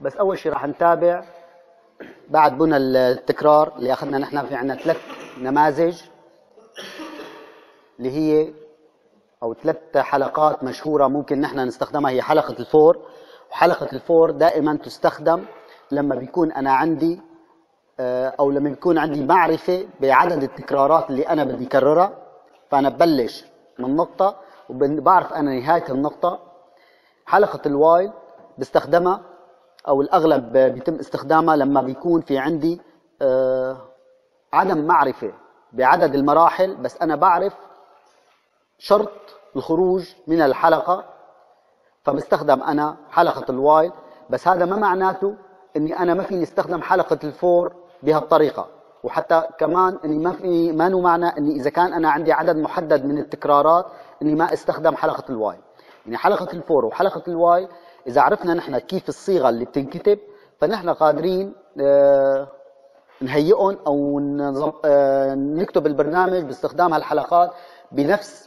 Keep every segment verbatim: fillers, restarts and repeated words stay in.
بس اول شيء راح نتابع بعد بنى التكرار اللي اخذنا نحن. في عندنا ثلاث نماذج اللي هي او ثلاث حلقات مشهوره ممكن نحن نستخدمها. هي حلقه الفور، وحلقه الفور دائما تستخدم لما بيكون انا عندي او لما بيكون عندي معرفه بعدد التكرارات اللي انا بدي اكررها. فانا ببلش من نقطه وبعرف انا نهايه النقطه. حلقه الوايل بستخدمها او الاغلب بيتم استخدامها لما بيكون في عندي عدم معرفه بعدد المراحل، بس انا بعرف شرط الخروج من الحلقه، فبستخدم انا حلقه الوايل. بس هذا ما معناته اني انا ما فيني استخدم حلقه الفور بهالطريقه، وحتى كمان اني ما في ما له معنى اني اذا كان انا عندي عدد محدد من التكرارات اني ما استخدم حلقه الواي. يعني حلقه الفور وحلقه الواي اذا عرفنا نحن كيف الصيغه اللي بتنكتب فنحن قادرين آه نهيئهم او آه نكتب البرنامج باستخدام هالحلقات بنفس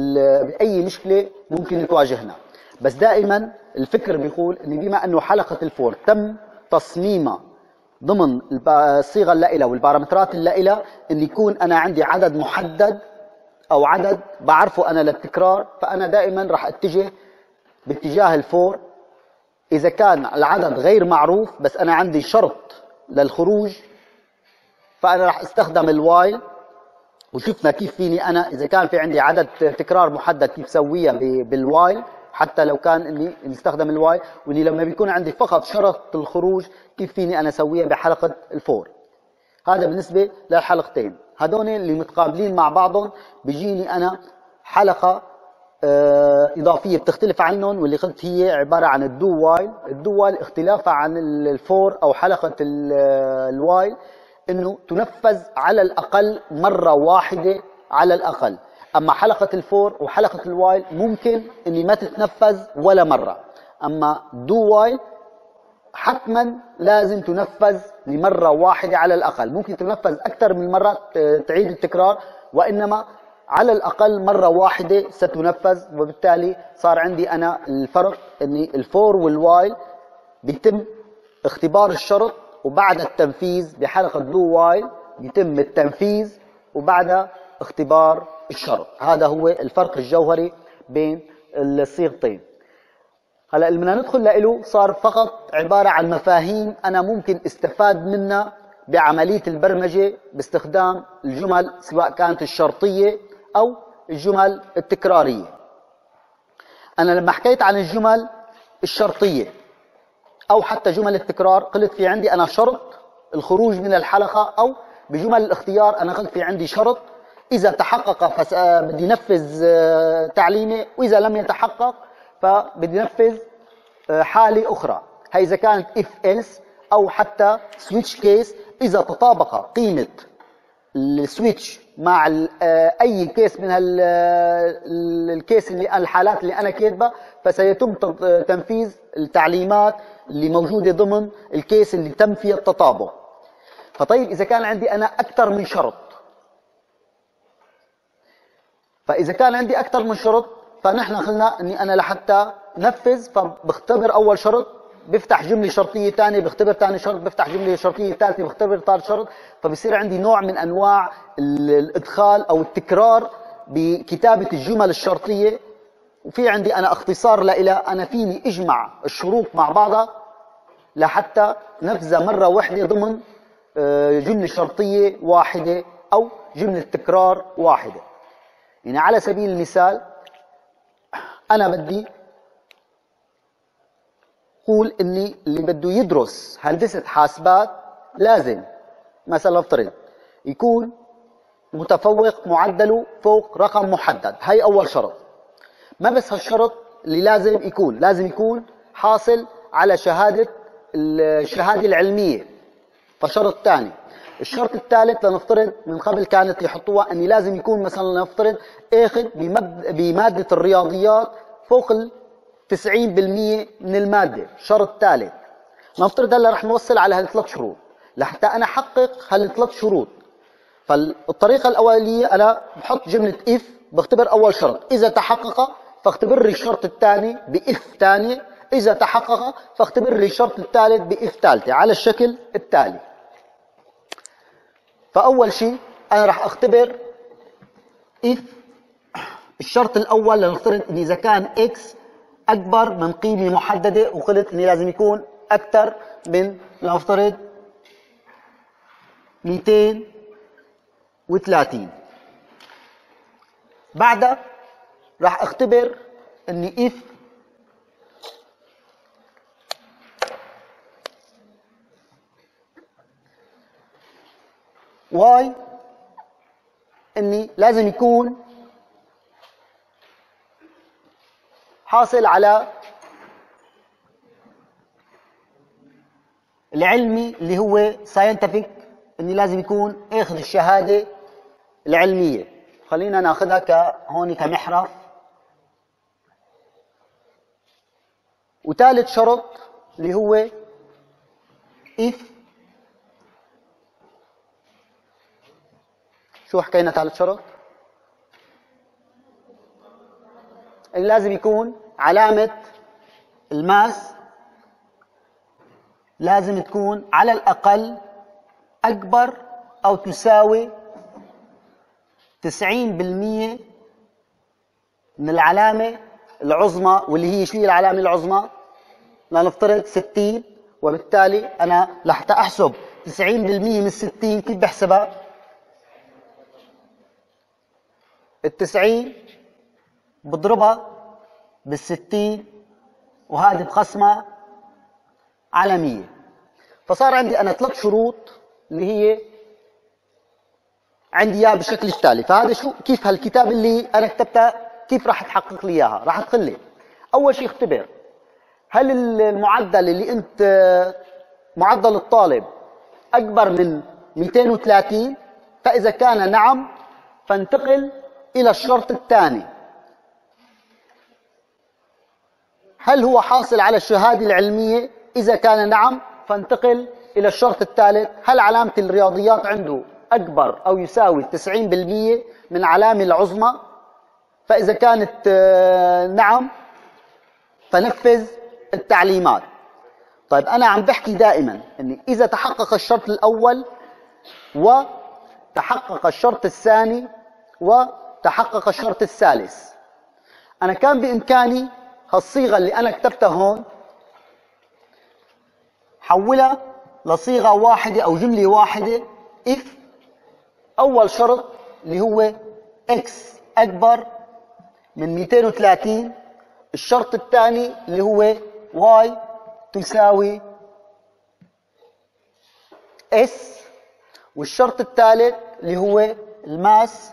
باي مشكله ممكن تواجهنا. بس دائما الفكر بيقول ان بما انه حلقه الفور تم تصميمها ضمن الصيغه اللائله والبارامترات اللائله ان يكون انا عندي عدد محدد او عدد بعرفه انا للتكرار، فانا دائما راح اتجه باتجاه الفور. اذا كان العدد غير معروف بس انا عندي شرط للخروج فانا راح استخدم الوايل. وشفنا كيف فيني انا اذا كان في عندي عدد تكرار محدد كيف سويها بالوايل، حتى لو كان اني نستخدم الواي، واني لما بيكون عندي فقط شرط الخروج كيف فيني انا اسويها بحلقه الفور. هذا بالنسبه للحلقتين هذول اللي متقابلين مع بعضهم. بيجيني انا حلقه آه اضافيه بتختلف عنهم، واللي قلت هي عباره عن الدو وايل. الدو وايل اختلافها عن الفور او حلقه الوايل انه تنفذ على الاقل مره واحده على الاقل. اما حلقه الفور وحلقه الوايل ممكن اني ما تتنفذ ولا مره، اما دو وايل حتما لازم تنفذ لمره واحده على الاقل. ممكن تنفذ اكثر من مره تعيد التكرار، وانما على الاقل مره واحده ستنفذ. وبالتالي صار عندي انا الفرق اني الفور والوايل بيتم اختبار الشرط وبعد التنفيذ، بحلقه دو وايل بيتم التنفيذ وبعدها اختبار الشرط. هذا هو الفرق الجوهري بين الصيغتين. هلا اللي بدنا ندخل له صار فقط عباره عن مفاهيم انا ممكن استفاد منها بعمليه البرمجه باستخدام الجمل سواء كانت الشرطيه او الجمل التكراريه. انا لما حكيت عن الجمل الشرطيه او حتى جمل التكرار قلت في عندي انا شرط الخروج من الحلقه، او بجمل الاختيار انا قلت في عندي شرط إذا تحقق فبدي نفذ تعليمي، وإذا لم يتحقق فبدي نفذ حالة أخرى. هي إذا كانت if else أو حتى switch case. إذا تطابق قيمة السويتش مع أي كيس من الكيس اللي الحالات اللي أنا كاتبها فسيتم تنفيذ التعليمات اللي موجودة ضمن الكيس اللي تم فيها التطابق. فطيب إذا كان عندي أنا أكثر من شرط، فإذا كان عندي أكثر من شرط فنحن قلنا إني أنا لحتى نفذ فبختبر أول شرط بفتح جملة شرطية ثانية، بختبر ثاني شرط بفتح جملة شرطية ثالثة، بختبر ثالث شرط. فبصير عندي نوع من أنواع الإدخال أو التكرار بكتابة الجمل الشرطية. وفي عندي أنا اختصار لها، أنا فيني أجمع الشروط مع بعضها لحتى نفذها مرة واحدة ضمن جملة شرطية واحدة أو جملة تكرار واحدة. يعني على سبيل المثال أنا بدي أقول إني اللي بده يدرس هندسة حاسبات لازم مثلا افترض يكون متفوق معدله فوق رقم محدد. هي أول شرط. ما بس هالشرط اللي لازم يكون، لازم يكون حاصل على شهادة الشهادة العلمية. فشرط ثاني. الشرط الثالث لنفترض من قبل كانت يحطوها اني لازم يكون مثلا نفترض اخذ بماده الرياضيات فوق ال تسعين بالمئة من الماده. شرط ثالث. نفترض هلا رح نوصل على هالثلاث شروط لحتى انا احقق هالثلاث شروط. فالطريقه الاوليه انا بحط جمله اف، بختبر اول شرط، اذا تحقق فاختبر لي الشرط الثاني باف ثانيه، إذا تحقق فاختبر لي الشرط الثالث بإف ثالثة على الشكل التالي. فأول شيء أنا راح أختبر إف الشرط الأول، لنفترض إن إذا كان إكس أكبر من قيمة محددة، وقلت إني لازم يكون أكثر من لنفترض مئتين وثلاثين. بعدها راح أختبر إني إف واي إني لازم يكون حاصل على العلمي اللي هو scientific، اني لازم يكون اخذ الشهاده العلميه. خلينا ناخذها كهون كمحرف. وثالث شرط اللي هو if، شو حكينا ثالث شرط؟ اللي لازم يكون علامة الماس لازم تكون على الأقل أكبر أو تساوي تسعين بالمئة من العلامة العظمى، واللي هي شو هي العلامة العظمى؟ لنفترض ستين، وبالتالي أنا لحتى أحسب تسعين بالمئة من ستين كيف بحسبها؟ التسعين بضربها بالستين وهذه بقسمها على مية. فصار عندي أنا ثلاث شروط اللي هي عندي إياها بالشكل التالي. فهذا شو كيف هالكتاب اللي أنا كتبتها كيف راح تحقق لي إياها؟ راح تقول لي أول شيء اختبر هل المعدل اللي أنت معدل الطالب أكبر من مئتين وثلاثين، فإذا كان نعم فانتقل إلى الشرط الثاني. هل هو حاصل على الشهادة العلمية؟ إذا كان نعم فانتقل إلى الشرط الثالث. هل علامة الرياضيات عنده أكبر أو يساوي تسعين بالمئة من العلامة العظمى؟ فإذا كانت نعم فنفذ التعليمات. طيب أنا عم بحكي دائما أني إذا تحقق الشرط الأول وتحقق الشرط الثاني وتحقق الشرط الثالث، أنا كان بإمكاني هالصيغة اللي أنا كتبتها هون حولها لصيغة واحدة أو جملة واحدة. if أول شرط اللي هو x أكبر من مئتين وثلاثين، الشرط الثاني اللي هو y تساوي s، والشرط الثالث اللي هو الماس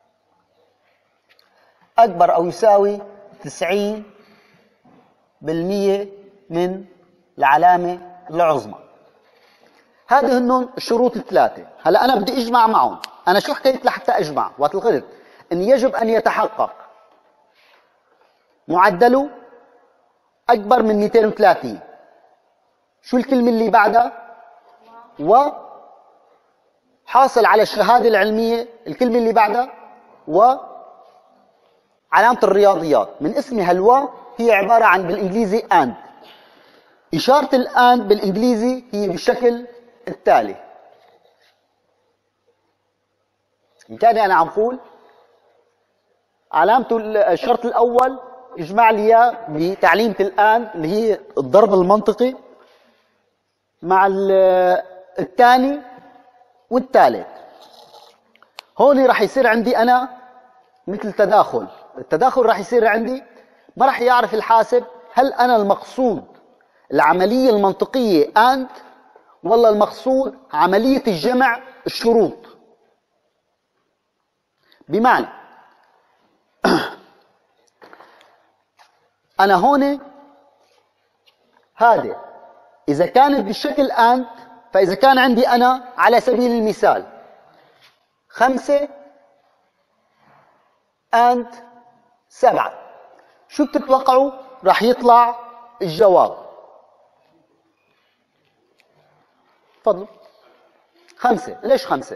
أكبر أو يساوي تسعين بالمئة من العلامة العظمى. هذه هن الشروط الثلاثة. هلا أنا بدي أجمع معهم. أنا شو حكيت لحتى أجمع؟ وقت الغلط أن يجب أن يتحقق معدله أكبر من مئتين وثلاثين. شو الكلمة اللي بعدها؟ وحاصل على الشهادة العلمية. الكلمة اللي بعدها وعلامة الرياضيات. من اسمها الوا هي عبارة عن بالإنجليزي and. إشارة الآن بالإنجليزي هي بالشكل التالي. إن كان أنا عم قول علامة الشرط الأول اجمع لي إياه بتعليمة الآن اللي هي الضرب المنطقي مع الثاني والثالث. هون راح يصير عندي أنا مثل تداخل. التداخل راح يصير عندي ما راح يعرف الحاسب هل أنا المقصود العملية المنطقية and ولا المقصود عملية الجمع الشروط. بمعنى أنا هون هذا إذا كانت بالشكل and، فإذا كان عندي أنا على سبيل المثال خمسة and سبعة، شو بتتوقعوا راح يطلع الجواب؟ تفضلوا. خمسة. ليش خمسة؟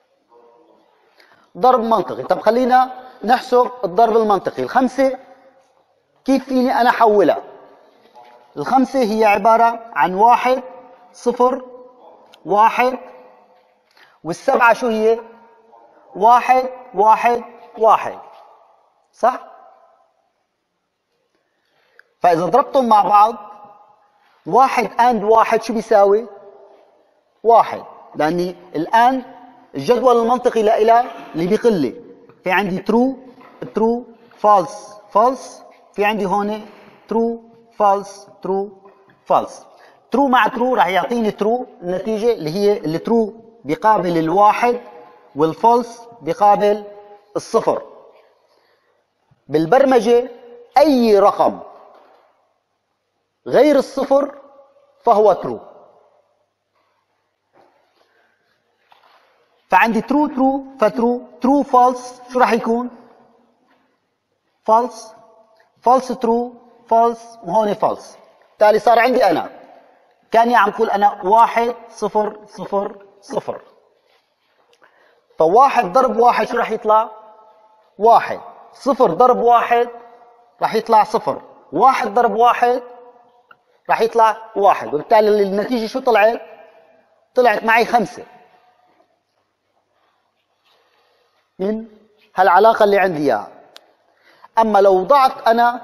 ضرب منطقي. طب خلينا نحسب الضرب المنطقي. الخمسة كيف فيني أنا أحولها؟ الخمسة هي عبارة عن واحد صفر واحد، والسبعة شو هي؟ واحد واحد واحد، صح؟ فإذا ضربتهم مع بعض واحد اند واحد شو بيساوي؟ واحد، لأني الآن الجدول المنطقي لإله اللي بيقول لي في عندي ترو ترو فالس فالس، في عندي هون ترو فالس ترو فالس. ترو مع ترو راح يعطيني ترو النتيجة اللي هي الترو بيقابل الواحد والفالس بيقابل الصفر. بالبرمجة أي رقم غير الصفر فهو ترو. فعندي ترو ترو فترو، ترو فالس شو راح يكون؟ فالس فالس ترو فالس، وهون فالس. بالتالي صار عندي أنا كاني عم قول أنا واحد صفر صفر صفر. فواحد ضرب واحد شو راح يطلع؟ واحد. صفر ضرب واحد راح يطلع صفر. واحد ضرب واحد راح يطلع واحد، وبالتالي النتيجة شو طلعت؟ طلعت معي خمسة من هالعلاقة اللي عندي إياها. أما لو وضعت أنا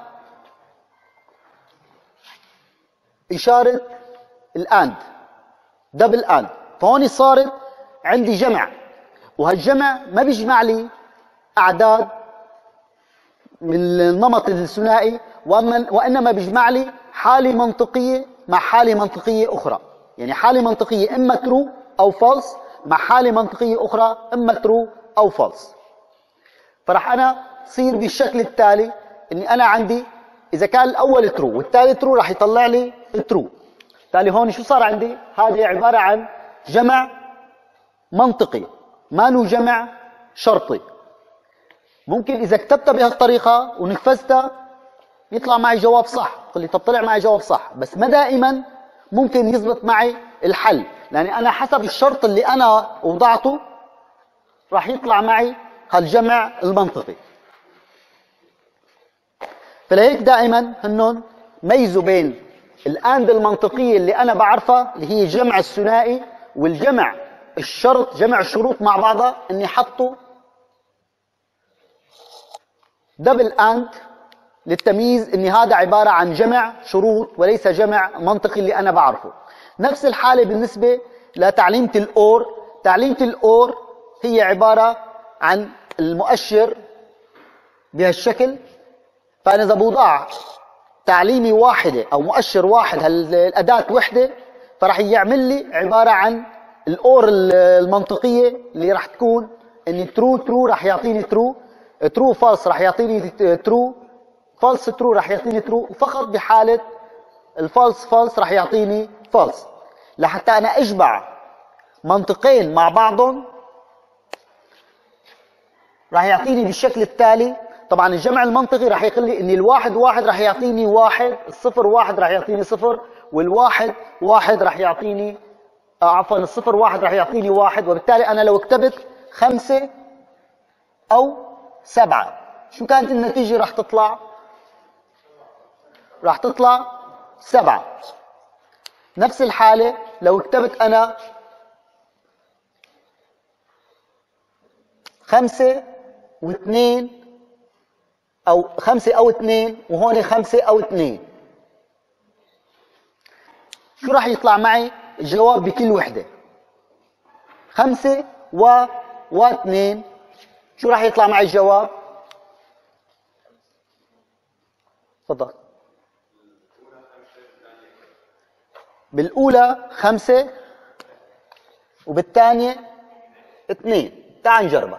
إشارة الآند دبل آند، فهون صارت عندي جمع، وهالجمع ما بيجمع لي أعداد من النمط الثنائي، وإنما بيجمع لي حالة منطقية مع حالة منطقية أخرى. يعني حالة منطقية إما ترو أو فالس مع حالة منطقية أخرى إما ترو أو فالس. فرح أنا صير بالشكل التالي إني أنا عندي إذا كان الأول ترو والثاني ترو راح يطلع لي ترو. بالتالي هون شو صار عندي؟ هذه عبارة عن جمع منطقي ما له جمع شرطي. ممكن إذا كتبتها بهالطريقة ونفذتها يطلع معي جواب صح، قل لي طب طلع معي جواب صح، بس ما دائما ممكن يزبط معي الحل، لأني أنا حسب الشرط اللي أنا وضعته راح يطلع معي هالجمع المنطقي. فلهيك دائما هنن ميزوا بين الآند المنطقية اللي أنا بعرفها اللي هي الجمع الثنائي، والجمع الشرط جمع الشروط مع بعضها إني حطوا دبل آند للتمييز إن هذا عبارة عن جمع شروط وليس جمع منطقي اللي أنا بعرفه. نفس الحالة بالنسبة لتعليمة الأور. تعليمة الأور هي عبارة عن المؤشر بهالشكل. فأنا إذا بوضع تعليمي واحدة أو مؤشر واحد هالأداة وحدة فرح يعمل لي عبارة عن الأور المنطقية اللي راح تكون إن ترو ترو راح يعطيني ترو، ترو فالس راح يعطيني ترو، فالس ترو راح يعطيني ترو، وفقط بحالة الفالس فالس راح يعطيني فالس. لحتى أنا أجمع منطقين مع بعضهم راح يعطيني بالشكل التالي. طبعا الجمع المنطقي راح يقول لي ان الواحد واحد راح يعطيني واحد، الصفر واحد راح يعطيني صفر، والواحد واحد راح يعطيني آه عفوا الصفر واحد راح يعطيني واحد. وبالتالي انا لو كتبت خمسة او سبعة شو كانت النتيجة راح تطلع؟ راح تطلع سبعة. نفس الحالة لو كتبت انا خمسة واثنين أو خمسة أو اثنين، وهون خمسة أو اثنين، شو راح يطلع معي الجواب بكل وحدة؟ خمسة و واثنين، شو راح يطلع معي الجواب؟ تفضل. بالأولى خمسة وبالثانية اثنين. تعال نجربها.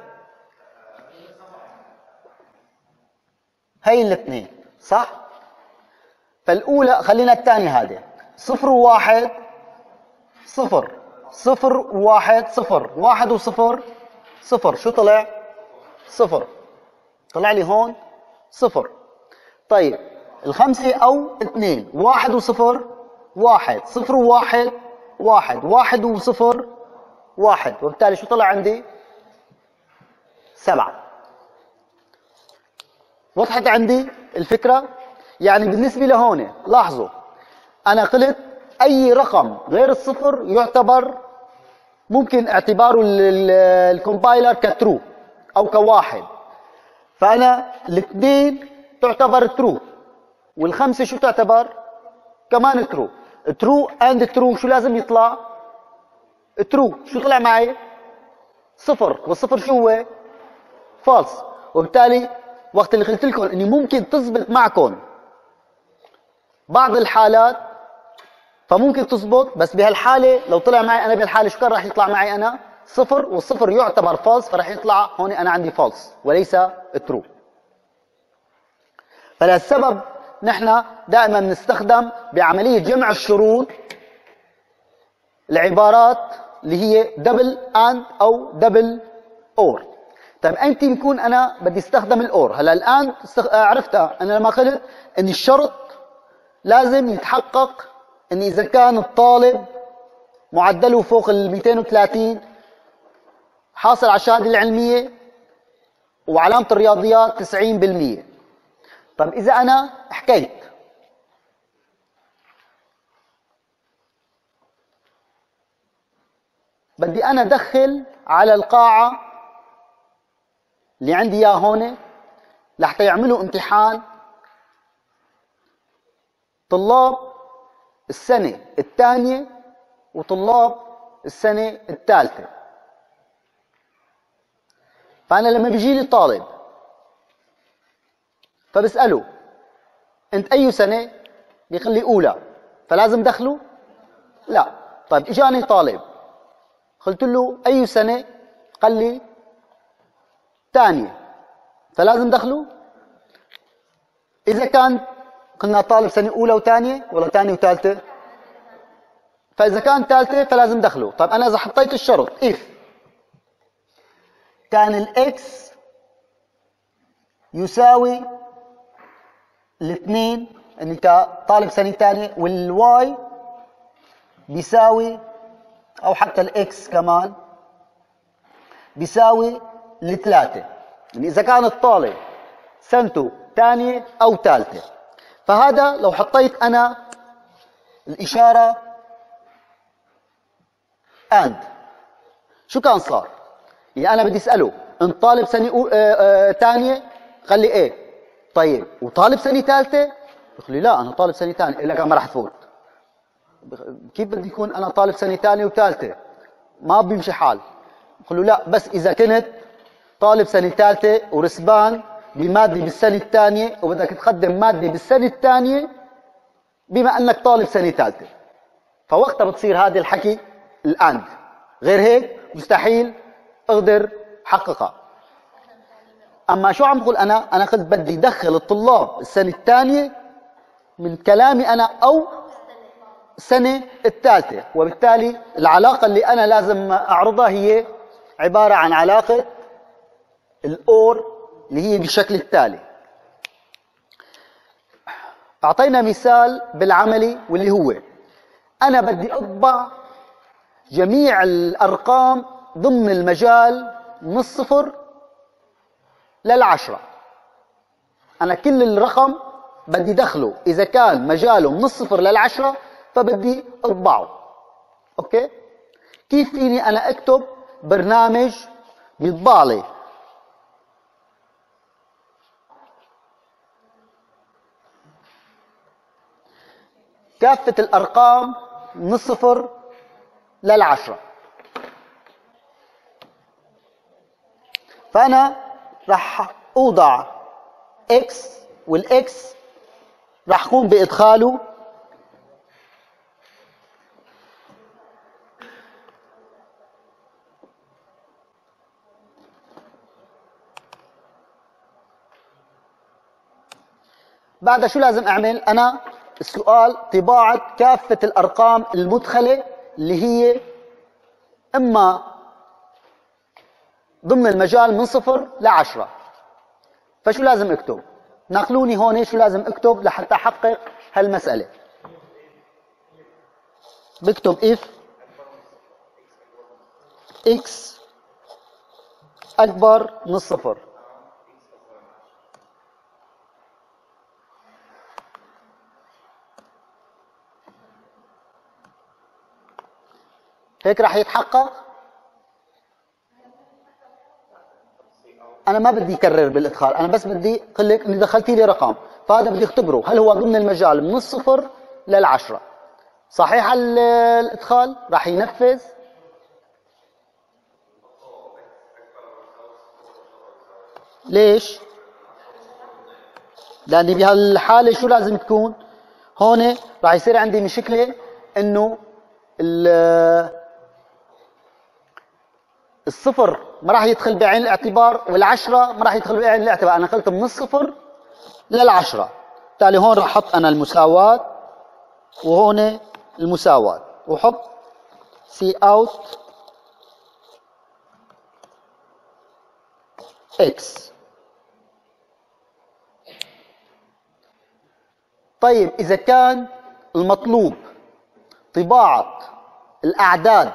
هي الاثنين صح؟ فالأولى خلينا الثانية هذه صفر وواحد صفر، صفر وواحد صفر، واحد وصفر صفر، شو طلع؟ صفر. طلع لي هون صفر. طيب الخمسة أو اثنين، واحد وصفر واحد، صفر وواحد واحد، واحد وصفر واحد، وبالتالي شو طلع عندي؟ سبعة. وضحت عندي الفكرة؟ يعني بالنسبة لهون لاحظوا انا قلت اي رقم غير الصفر يعتبر ممكن اعتباره الكومبايلر كترو او كواحد. فانا الاثنين تعتبر ترو، والخمسه شو تعتبر؟ كمان ترو. ترو اند ترو شو لازم يطلع؟ ترو. شو طلع معي؟ صفر، والصفر شو هو؟ فالس. وبالتالي وقت اللي قلت لكم اني ممكن تزبط معكم بعض الحالات فممكن تزبط، بس بهالحاله لو طلع معي انا بهالحاله شو كان راح يطلع معي انا؟ صفر، والصفر يعتبر فالس، فراح يطلع هون انا عندي فالس وليس ترو. فلهالسبب نحن دائما بنستخدم بعمليه جمع الشروط العبارات اللي هي دبل اند او دبل اور. طيب انت بيكون انا بدي استخدم الاور. هلا الان عرفتها انا لما قلت ان الشرط لازم يتحقق ان اذا كان الطالب معدله فوق ال مئتين وثلاثين حاصل على الشهاده العلميه وعلامه الرياضيات تسعين بالمئة. طيب اذا انا حكيت بدي انا ادخل على القاعه اللي عندي اياه هون لحتى يعملوا امتحان طلاب السنه الثانيه وطلاب السنه الثالثه. فانا لما بيجي لي طالب فبساله انت اي سنه؟ بيقول لي اولى. فلازم دخله؟ لا. طيب اجاني طالب قلت له اي سنه؟ قال لي ثانيه. فلازم دخله؟ اذا كان قلنا طالب سنه اولى وثانيه ولا ثانيه وثالثه؟ فاذا كان ثالثه فلازم دخله. طيب انا اذا حطيت الشرط اف كان الاكس يساوي الاثنين اني كطالب سنه ثانيه، والواي بيساوي او حتى الاكس كمان بيساوي الثلاثه، يعني اذا كان الطالب سنته ثانيه او ثالثه. فهذا لو حطيت انا الاشاره اند شو كان صار؟ يعني انا بدي اساله انت طالب سنه ثانيه؟ قال لي ايه. طيب وطالب سنه ثالثه؟ يقول لي لا انا طالب سنه ثانيه. الا كان ما راح تفوت. كيف بدي يكون انا طالب سنه ثانيه وثالثه؟ ما بيمشي حال. يقول له لا بس اذا كنت طالب سنه ثالثه ورسبان بماده بالسنه الثانيه وبدك تقدم ماده بالسنه الثانيه بما انك طالب سنه ثالثه، فوقتها بتصير هذا الحكي الاند. غير هيك مستحيل اقدر حققها. اما شو عم بقول انا؟ انا قلت بدي ادخل الطلاب السنه الثانيه من كلامي انا او السنه الثالثه، وبالتالي العلاقه اللي انا لازم اعرضها هي عباره عن علاقه الاور اللي هي بالشكل التالي. اعطينا مثال بالعملي واللي هو انا بدي اطبع جميع الارقام ضمن المجال من الصفر للعشرة. انا كل الرقم بدي دخله اذا كان مجاله من الصفر للعشرة فبدي اطبعه. اوكي؟ كيف فيني انا اكتب برنامج بيطبع لي كافة الارقام من الصفر للعشرة؟ فانا راح اوضع اكس، والاكس راح اقوم بادخاله بعد. شو لازم اعمل انا؟ السؤال طباعة كافة الارقام المدخلة اللي هي اما ضمن المجال من صفر لعشرة. فشو لازم اكتب؟ ناقلوني هون شو لازم اكتب لحتى احقق هالمسألة. بكتب if x اكبر من الصفر هيك راح يتحقق. انا ما بدي اكرر بالادخال، انا بس بدي اقول لك اني دخلتي لي رقم، فهذا بدي اختبره هل هو ضمن المجال من الصفر للعشرة. صحيح الادخال راح ينفذ. ليش؟ لاني بهالحاله شو لازم تكون؟ هون راح يصير عندي مشكله انه الصفر ما راح يدخل بعين الاعتبار والعشرة ما راح يدخل بعين الاعتبار. انا قلت من الصفر للعشرة، بالتالي هون راح احط انا المساواة وهون المساواة وحط سي اوت اكس. طيب اذا كان المطلوب طباعة الاعداد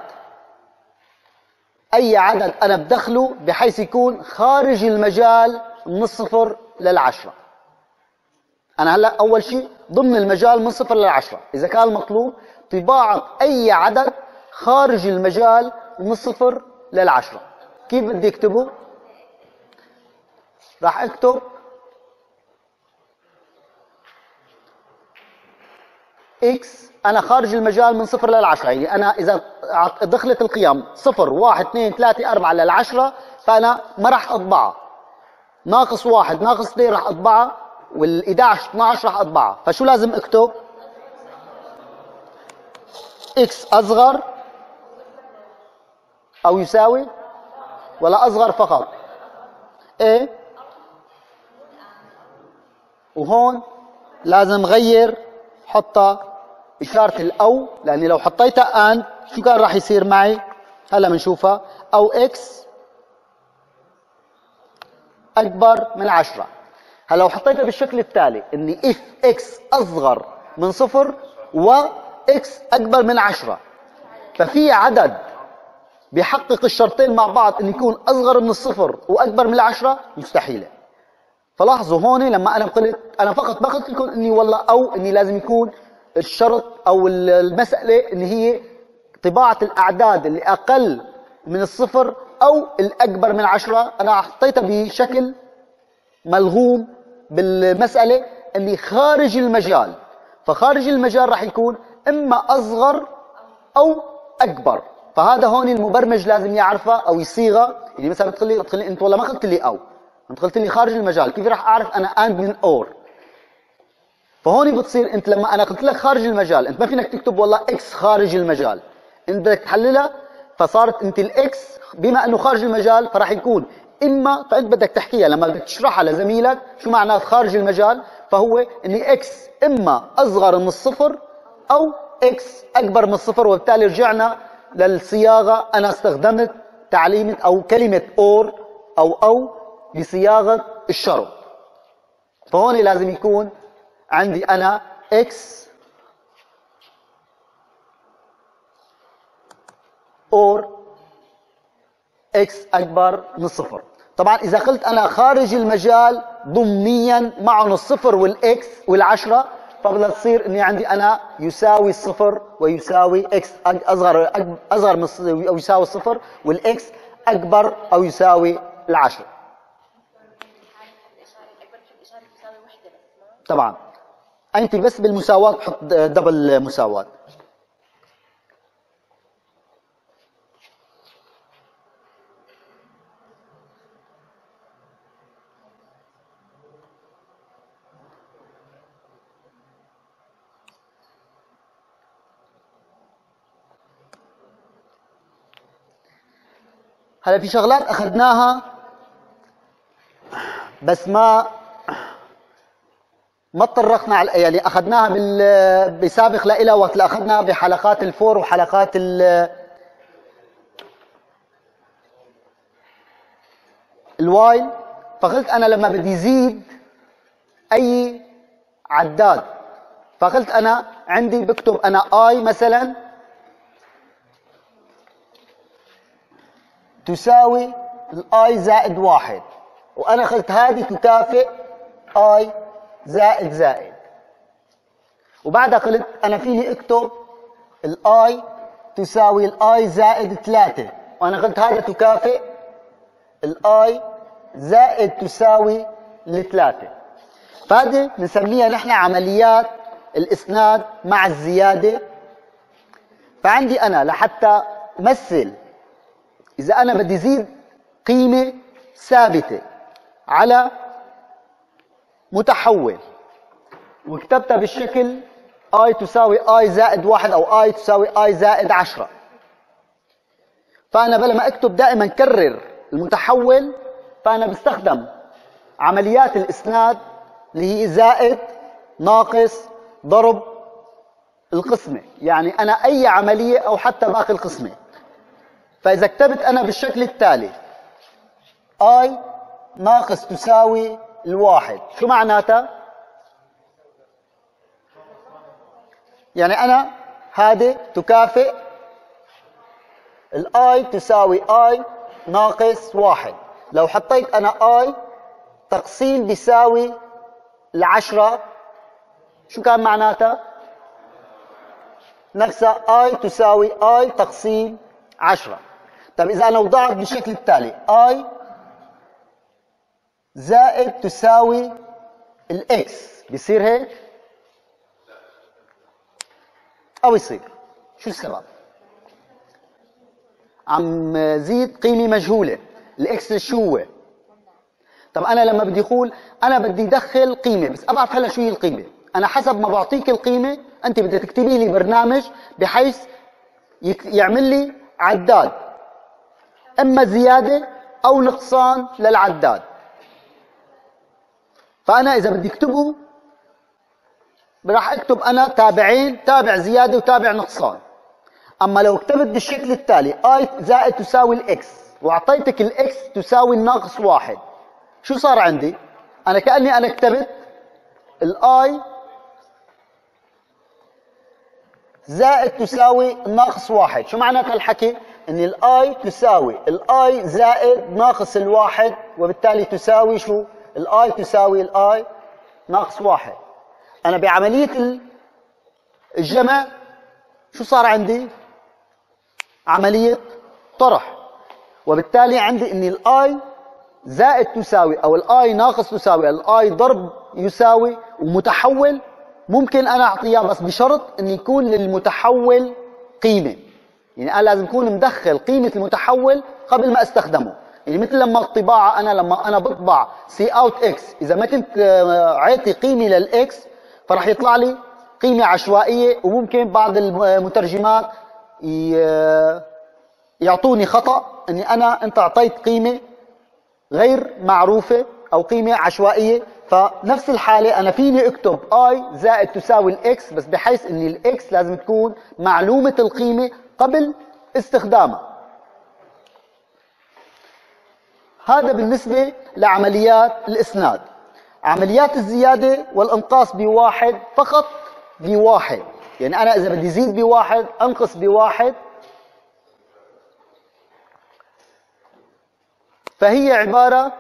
اي عدد انا بدخله بحيث يكون خارج المجال من الصفر للعشرة. انا هلا اول شيء ضمن المجال من الصفر للعشرة. اذا كان المطلوب طباعة اي عدد خارج المجال من الصفر للعشرة، كيف بدي اكتبه؟ راح اكتب اكس انا خارج المجال من صفر للعشرة، يعني انا اذا دخلت القيم صفر واحد اثنين ثلاثة أربعة للعشرة فانا ما راح اطبعها. ناقص واحد ناقص اثنين راح اطبعها، وال11 اثنعش راح اطبعها. فشو لازم اكتب؟ اكس اصغر او يساوي ولا اصغر فقط؟ ايه، وهون لازم غير حطها إشارة الأو، لأني لو حطيتها أند شو كان راح يصير معي؟ هلا بنشوفها. أو إكس أكبر من عشرة. هلا لو حطيتها بالشكل التالي إني إف إكس أصغر من صفر وإكس أكبر من عشرة، ففي عدد بيحقق الشرطين مع بعض إن يكون أصغر من الصفر وأكبر من العشرة؟ مستحيلة. فلاحظوا هون لما أنا قلت أنا فقط ما قلت لكم إني والله أو إني لازم يكون الشرط أو المسألة إن هي طباعة الأعداد اللي أقل من الصفر أو الأكبر من عشرة. أنا حطيتها بشكل ملغوم بالمسألة إني خارج المجال، فخارج المجال راح يكون إما أصغر أو أكبر. فهذا هون المبرمج لازم يعرفها أو يصيغها. يعني مثلا بتقول لي بتقول لي أنت والله ما قلت لي أو، أنت قلت لي خارج المجال، كيف راح أعرف أنا أند من أور؟ فهون بتصير انت لما انا قلت لك خارج المجال انت ما فينك تكتب والله اكس خارج المجال، انت بدك تحللها. فصارت انت الاكس بما انه خارج المجال فراح يكون اما، فانت بدك تحكيها لما بدك تشرحها لزميلك شو معناه خارج المجال، فهو ان اكس اما اصغر من الصفر او اكس اكبر من الصفر. وبالتالي رجعنا للصياغه، انا استخدمت تعليمه او كلمه اور او او بصياغه الشرط. فهون لازم يكون عندي أنا X or X أكبر من الصفر. طبعا إذا قلت أنا خارج المجال ضمنيا معهم الصفر والإكس والعشرة فبدها تصير إني عندي أنا يساوي الصفر ويساوي X أصغر أصغر من أو يساوي الصفر والإكس أكبر أو يساوي العشرة. طبعا أنت بس بالمساواة تحط دبل مساواة. هلا في شغلات أخذناها بس ما ما تطرقنا على، يعني اخذناها بال بسابق لها وقت اللي اخذنا بحلقات الفور وحلقات ال الوايل. فقلت انا لما بدي زيد اي عداد فقلت انا عندي بكتب انا اي مثلا تساوي الاي زائد واحد، وانا قلت هذه تكافئ اي زائد زائد. وبعدها قلت انا فيني اكتب الاي تساوي الاي زائد ثلاثة، وانا قلت هذا تكافئ الاي زائد تساوي الثلاثة. فهذه بنسميها نحن عمليات الاسناد مع الزيادة. فعندي انا لحتى مثل اذا انا بدي زيد قيمة ثابتة على متحول وكتبتها بالشكل اي تساوي اي زائد واحد او اي تساوي اي زائد عشرة، فانا بلا ما اكتب دائما كرر المتحول، فانا بستخدم عمليات الاسناد اللي هي زائد ناقص ضرب القسمة، يعني انا اي عملية او حتى باقي القسمة. فاذا كتبت انا بالشكل التالي اي ناقص تساوي الواحد، شو معناتها؟ يعني انا هذه تكافئ الاي تساوي اي ناقص واحد. لو حطيت انا اي تقسيم بيساوي العشرة، شو كان معناتها؟ نفسها اي تساوي اي تقسيم عشرة. طيب اذا انا وضعت بالشكل التالي اي زائد تساوي الاكس، بيصير هيك او يصير شو السبب؟ عم زيد قيمة مجهولة، الاكس شو هو؟ طب انا لما بدي اقول انا بدي ادخل قيمة بس ابعرف هلا شو هي القيمة، انا حسب ما بعطيك القيمة انت بدك تكتبي لي برنامج بحيث يعمل لي عداد اما زيادة او نقصان للعداد. فانا اذا بدي اكتبه راح اكتب انا تابعين، تابع زيادة وتابع نقصان. اما لو كتبت بالشكل التالي اي زائد تساوي الاكس واعطيتك الاكس تساوي الناقص واحد، شو صار عندي؟ انا كأني انا كتبت الاي زائد تساوي الناقص واحد. شو معناتها الحكي؟ ان الاي تساوي الاي زائد ناقص الواحد، وبالتالي تساوي شو؟ الاي تساوي الاي ناقص واحد. انا بعملية الجمع شو صار عندي؟ عملية طرح، وبالتالي عندي ان الاي زائد تساوي او الاي ناقص تساوي الاي ضرب يساوي ومتحول ممكن انا اعطيها بس بشرط ان يكون للمتحول قيمة. يعني انا لازم اكون مدخل قيمة المتحول قبل ما استخدمه. يعني مثل لما الطباعة انا لما انا بطبع سي اوت اكس، اذا ما كنت عاطي قيمة للاكس فراح يطلع لي قيمة عشوائية، وممكن بعض المترجمات يعطوني خطأ اني انا انت اعطيت قيمة غير معروفة او قيمة عشوائية. فنفس الحالة انا فيني اكتب اي زائد تساوي الاكس بس بحيث ان الاكس لازم تكون معلومة القيمة قبل استخدامها. هذا بالنسبة لعمليات الاسناد. عمليات الزيادة والانقاص بواحد فقط بواحد، يعني انا اذا بدي زيد بواحد انقص بواحد فهي عبارة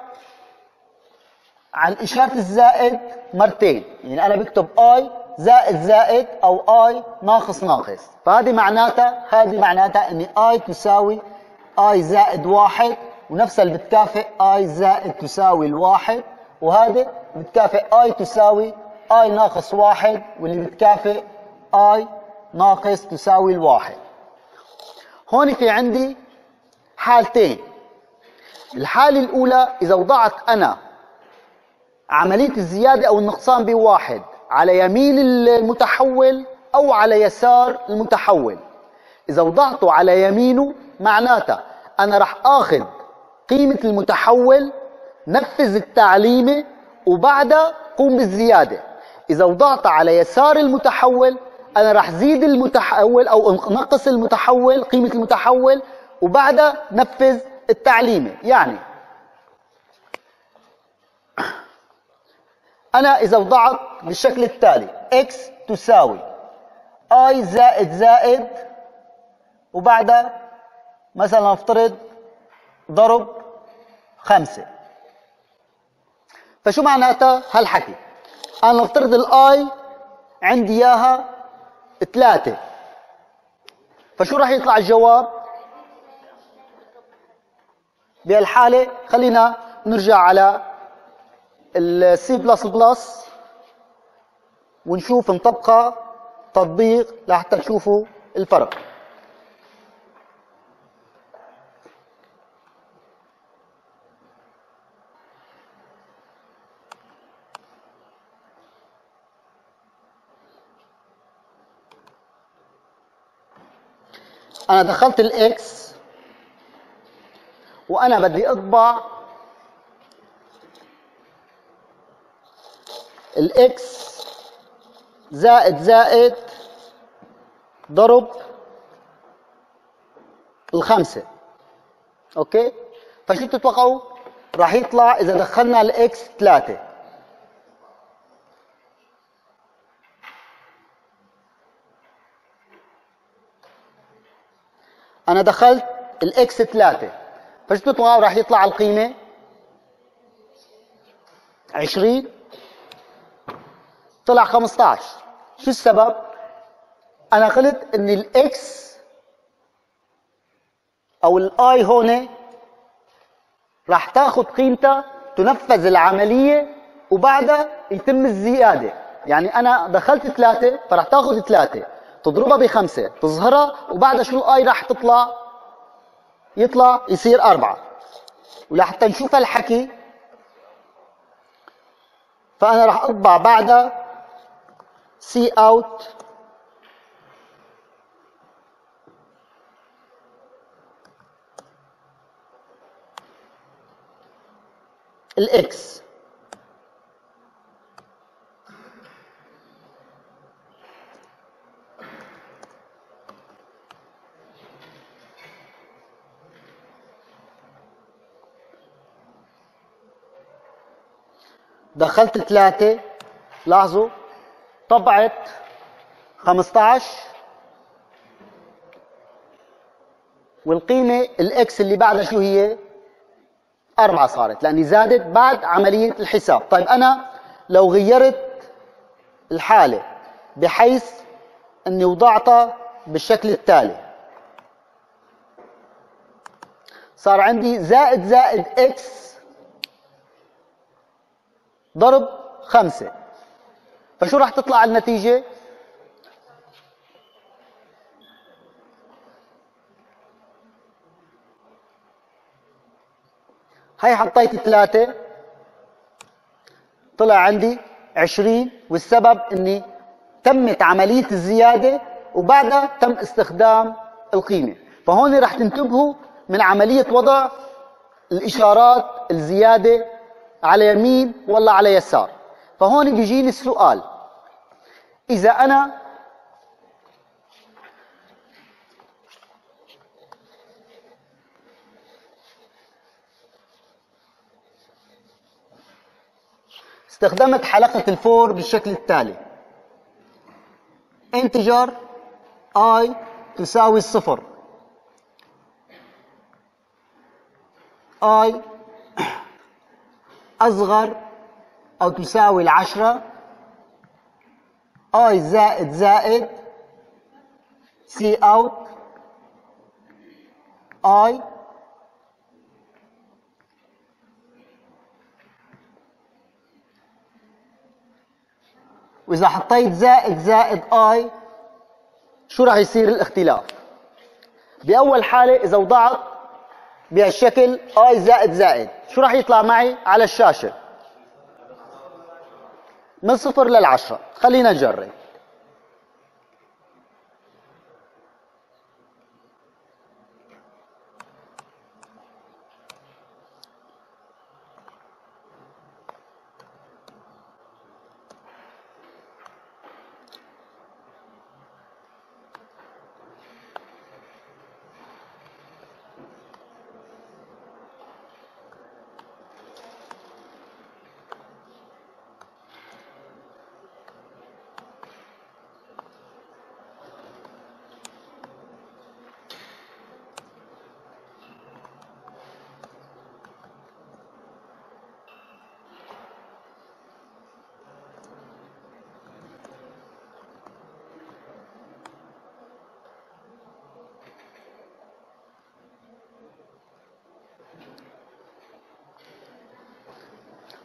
عن إشارة الزائد مرتين. يعني أنا بكتب آي زائد زائد أو آي ناقص ناقص، فهذه معناتها هذه معناتها إن آي تساوي آي زائد واحد، ونفسها اللي بتكافئ آي زائد تساوي الواحد، وهذا بتكافئ آي تساوي آي ناقص واحد، واللي بتكافئ آي ناقص تساوي الواحد. هون في عندي حالتين. الحالة الأولى إذا وضعت أنا عملية الزيادة أو النقصان بواحد على يمين المتحول أو على يسار المتحول. إذا وضعته على يمينه معناته أنا رح آخذ قيمة المتحول نفذ التعليمة وبعدها قوم بالزيادة. إذا وضعته على يسار المتحول أنا رح زيد المتحول أو نقص المتحول قيمة المتحول وبعدها نفذ التعليمة. يعني أنا إذا وضعت بالشكل التالي x تساوي i زائد زائد وبعدها مثلا نفترض ضرب خمسة، فشو معناتها هالحكي؟ أنا نفترض الآي عندي إياها ثلاثة، فشو راح يطلع الجواب؟ بهالحالة خلينا نرجع على السي بلس بلس ونشوف نطبقها تطبيق لحتى تشوفوا الفرق. أنا دخلت الإكس وأنا بدي أطبع الإكس زائد زائد ضرب الخمسة. أوكي؟ فشو بتتوقعوا؟ راح يطلع إذا دخلنا الإكس ثلاثة. أنا دخلت الإكس ثلاثة، فشو بتتوقعوا راح يطلع القيمة؟ عشرين. طلع خمسة عشر. شو السبب؟ أنا قلت إن الإكس أو الآي هون راح تاخذ قيمتها تنفذ العملية وبعدها يتم الزيادة. يعني أنا دخلت ثلاثة فراح تاخذ ثلاثة تضربها بخمسة تظهرها وبعدها شو الآي راح تطلع؟ يطلع يصير أربعة. ولحتى نشوف الحكي فأنا راح أطبع بعدها سي اوت الاكس. دخلت ثلاثة، لاحظوا طبعت خمسة عشر والقيمة الإكس اللي بعدها شو هي؟ أربعة صارت لأني زادت بعد عملية الحساب. طيب أنا لو غيرت الحالة بحيث أني وضعتها بالشكل التالي، صار عندي زائد زائد إكس ضرب خمسة، فشو راح تطلع النتيجة؟ هاي حطيت ثلاثة طلع عندي عشرين، والسبب اني تمت عملية الزيادة وبعدها تم استخدام القيمة. فهون راح تنتبهوا من عملية وضع الإشارات الزيادة على يمين ولا على يسار. فهون بيجيني السؤال، إذا أنا استخدمت حلقة الفور بالشكل التالي: انتجر i تساوي الصفر، i أصغر أو تساوي العشرة، i زائد زائد سي اوت i وإذا حطيت زائد زائد i شو راح يصير الاختلاف؟ بأول حالة إذا وضعت بهالشكل i زائد زائد شو راح يطلع معي على الشاشة؟ من صفر للعشرة. خلينا نجرب.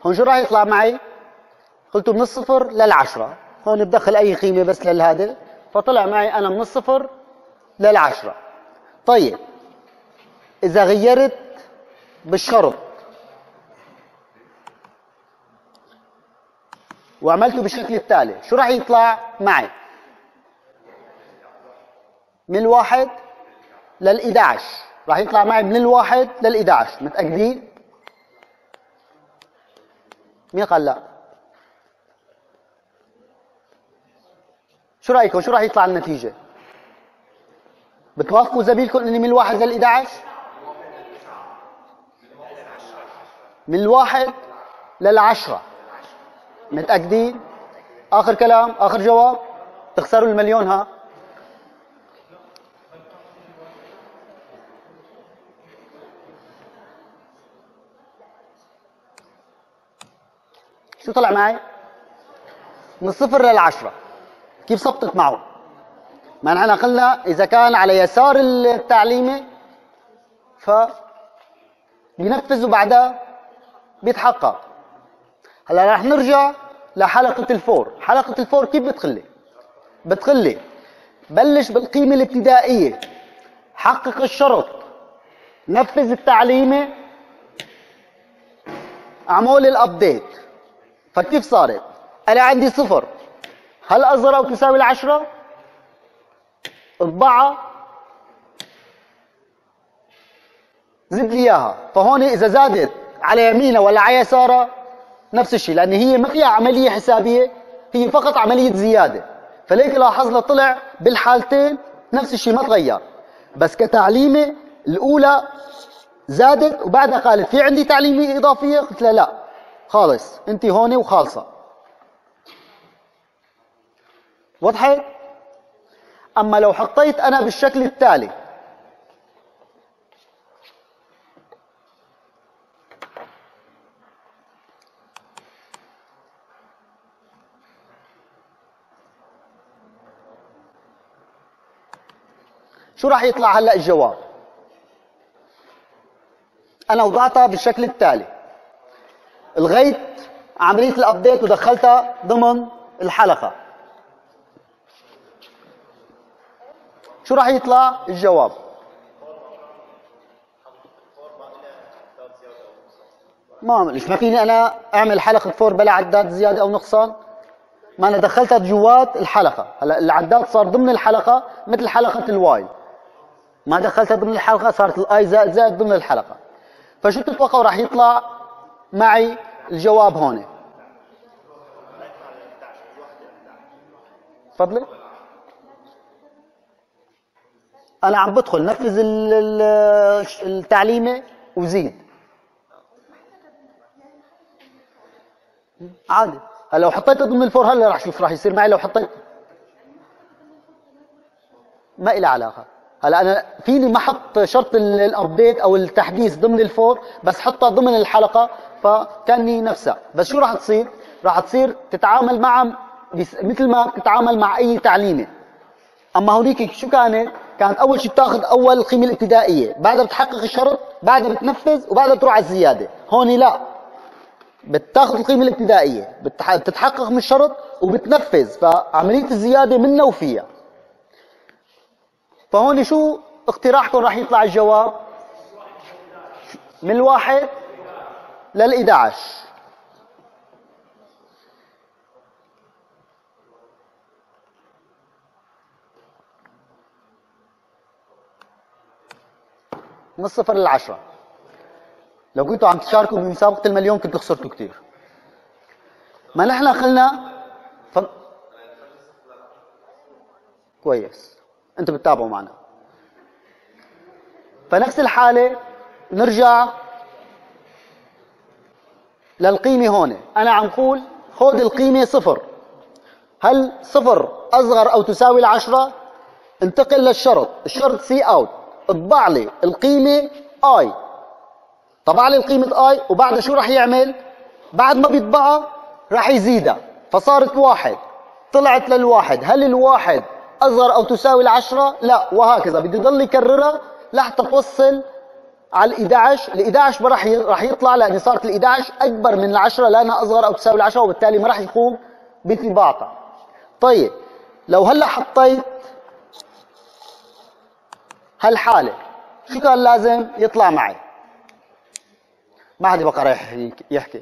هون شو راح يطلع معي؟ قلت من الصفر للعشرة، هون بدخل أي قيمة بس للهذا، فطلع معي أنا من الصفر للعشرة. طيب إذا غيرت بالشرط وعملته بالشكل التالي، شو راح يطلع معي؟ من الواحد للإحدى عشر، راح يطلع معي من الواحد للإحدى عشر. متأكدين؟ مين قال لا؟ شو رأيكم؟ شو راح يطلع النتيجة؟ بتوافقوا زميلكم اني من الواحد للإحدى عشر؟ من الواحد للعشرة. متأكدين؟ آخر كلام، آخر جواب، تخسروا المليون. ها شو طلع معي؟ من الصفر للعشرة. كيف صبتت معه؟ ما نحن قلنا إذا كان على يسار التعليمة ف بينفذ وبعدها بيتحقق. هلا راح نرجع لحلقة الفور. حلقة الفور كيف بتخلي؟ بتخلي بلش بالقيمة الابتدائية، حقق الشرط، نفذ التعليمة، اعمل الابديت. فكيف صارت؟ انا عندي صفر، هل اصغر او تساوي العشرة؟ اطبعها زد لي اياها. فهون اذا زادت على يمينها ولا على يسارها نفس الشيء، لان هي ما فيها عمليه حسابيه، هي فقط عمليه زياده. فليك لاحظنا طلع بالحالتين نفس الشيء، ما تغير. بس كتعليمه الاولى زادت وبعدها قالت في عندي تعليمه اضافيه، قلت لها لا خالص انت هون وخالصه. وضحت؟ اما لو حطيت انا بالشكل التالي، شو راح يطلع هلا الجواب؟ انا وضعتها بالشكل التالي، الغيت عمليه الابديت ودخلتها ضمن الحلقه. شو راح يطلع الجواب؟ ما ليش ما فيني انا اعمل حلقه فور بلا عداد زياده او نقصان؟ ما انا دخلتها جوات الحلقه. هلا العداد صار ضمن الحلقه مثل حلقه الواي، ما دخلتها ضمن الحلقه صارت الاي زائد زائد ضمن الحلقه. فشو تتوقعوا راح يطلع معي الجواب هون؟ تفضلي. انا عم بدخل نفذ التعليمه وزيد عادي. هلا لو حطيتها ضمن الفور هلا راح شوف راح يصير معي. لو حطيت ما إلها علاقه. هلا انا فيني ما احط شرط الابديت او التحديث ضمن الفور، بس حطها ضمن الحلقه فكاني نفسها. بس شو راح تصير؟ راح تصير تتعامل مع مثل ما تتعامل مع اي تعليمه. اما هونيك شو كانت؟ كانت اول شيء بتاخذ اول القيمه الابتدائيه، بعدها بتحقق الشرط، بعدها بتنفذ، وبعدها بتروح على الزياده. هون لا، بتاخذ القيمه الابتدائيه، بتتحقق من الشرط وبتنفذ، فعمليه الزياده منا وفيها. فهون شو اقتراحكم راح يطلع الجواب؟ من الواحد للإحدى عشر. من الصفر للعشرة. لو كنتوا عم تشاركوا بمسابقة المليون كنتوا خسرتوا كتير. ما نحن قلنا ف... كويس، انتوا بتتابعوا معنا. فنفس الحالة نرجع للقيمة هون. أنا عم قول خذ القيمة صفر، هل صفر أصغر أو تساوي العشرة؟ انتقل للشرط، الشرط سي أوت، اطبع لي القيمة آي. طبع لي القيمة آي وبعدها شو راح يعمل؟ بعد ما بيطبعها راح يزيدها، فصارت واحد، طلعت للواحد، هل الواحد أصغر أو تساوي العشرة؟ لا، وهكذا بده يضل يكررها لحتى توصل على ال إحدى عشر، ال إحدى عشر ما راح راح يطلع لأن صارت ال إحدى عشر أكبر من العشرة لأنها أصغر أو تساوي العشرة، وبالتالي ما راح يقوم بطباعتها. طيب لو هلا حطيت هالحالة شو كان لازم يطلع معي؟ ما حد بقى رايح يحكي.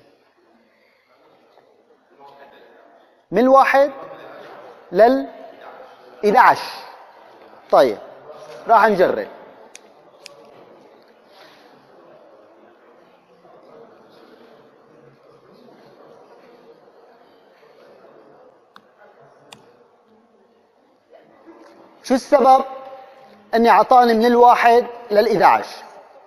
من الواحد لل إحدى عشر. طيب راح نجرب. شو السبب اني اعطاني من الواحد لل إحدى عشر؟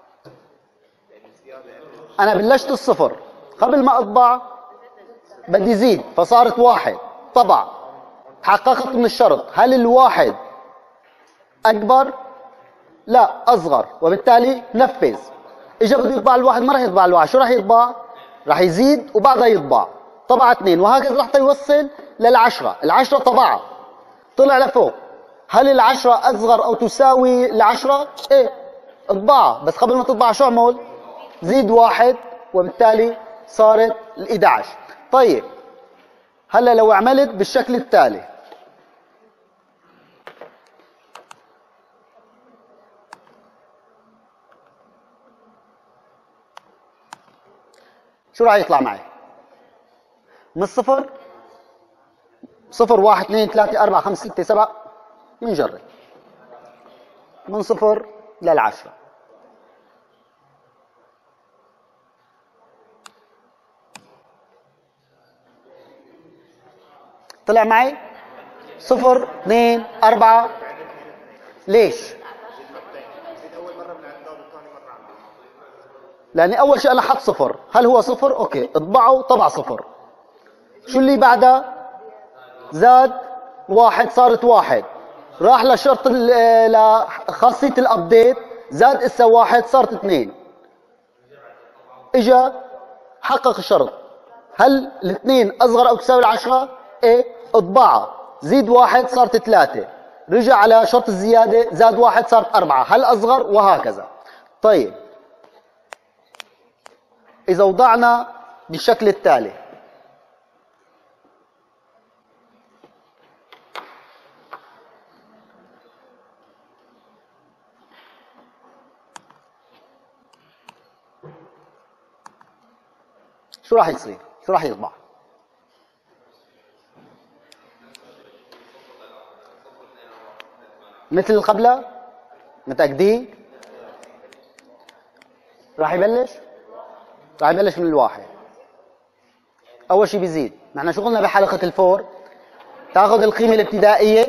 انا بلشت الصفر، قبل ما اطبع بدي زيد فصارت واحد، طبع حققت من الشرط. هل الواحد اكبر؟ لا، اصغر، وبالتالي نفذ. اجى بده يطبع الواحد ما راح يطبع الواحد، شو راح يطبع؟ راح يزيد وبعدها يطبع، طبع اثنين وهكذا لحتى يوصل للعشرة. العشرة طبعها طلع لفوق. هل العشرة أصغر أو تساوي العشرة؟ إيه، اطبعها، بس قبل ما تطبع شو اعمل؟ زيد واحد، وبالتالي صارت ال إحدى عشر. طيب هلا لو عملت بالشكل التالي، شو راح يطلع معي؟ من الصفر صفر واحد اثنين ثلاثة أربعة خمسة ستة سبعة، نجرب من صفر للعشرة. طلع معي صفر اثنين أربعة. ليش؟ لأني أول شيء أنا حط صفر. هل هو صفر؟ أوكي، اطبعه طبع صفر. شو اللي بعدها؟ زاد واحد صارت واحد. راح لشرط لخاصية الأبديت، زاد إسا واحد صارت اثنين. إجا حقق الشرط. هل الاثنين أصغر أو تساوي العشرة؟ إيه، اطبعها. زيد واحد صارت ثلاثة. رجع على شرط الزيادة، زاد واحد صارت أربعة. هل أصغر؟ وهكذا. طيب إذا وضعنا بالشكل التالي، شو راح يصير؟ شو راح يطبع؟ مثل اللي قبله؟ متأكدين؟ راح يبلش؟ راح يبلش من الواحد. أول شيء بيزيد. نحن شو قلنا بحلقة الفور؟ تاخذ القيمة الابتدائية،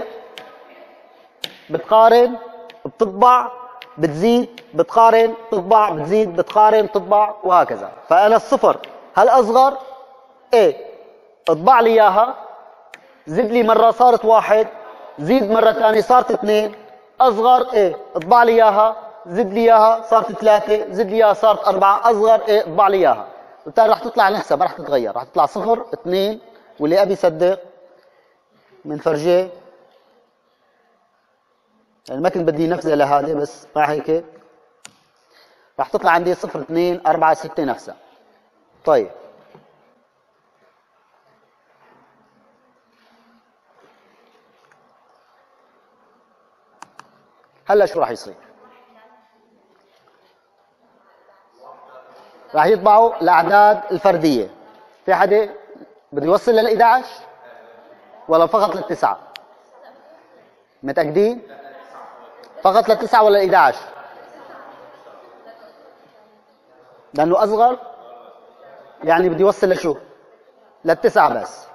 بتقارن، بتطبع، بتزيد، بتقارن، بتطبع، بتزيد، بتقارن، بتطبع، وهكذا. فأنا الصفر هل أصغر؟ إيه، اطبع لي إياها، زد لي مرة صارت واحد، زيد مرة ثانية صارت اثنين. أصغر؟ إيه، اطبع لي إياها، زد لي إياها صارت ثلاثة، زد لي إياها صارت أربعة. أصغر؟ إيه، اطبع لي إياها. وبالتالي راح تطلع نفسها، ما راح تتغير، راح تطلع صفر، اثنين، واللي أبي يصدق من فرجيه. يعني ما كنت بدي نفذها لهذه، بس راح هيك راح تطلع عندي صفر اثنين أربعة ستة نفسها. طيب هلا شو راح يصير؟ راح يطبعوا الأعداد الفردية. في حدا بده يوصل لل إحدى عشر ولا فقط للتسعة؟ متأكدين؟ فقط للتسعة ولا إحدى عشر؟ لأنه أصغر يعني بده يوصل لشو؟ للتسعة بس.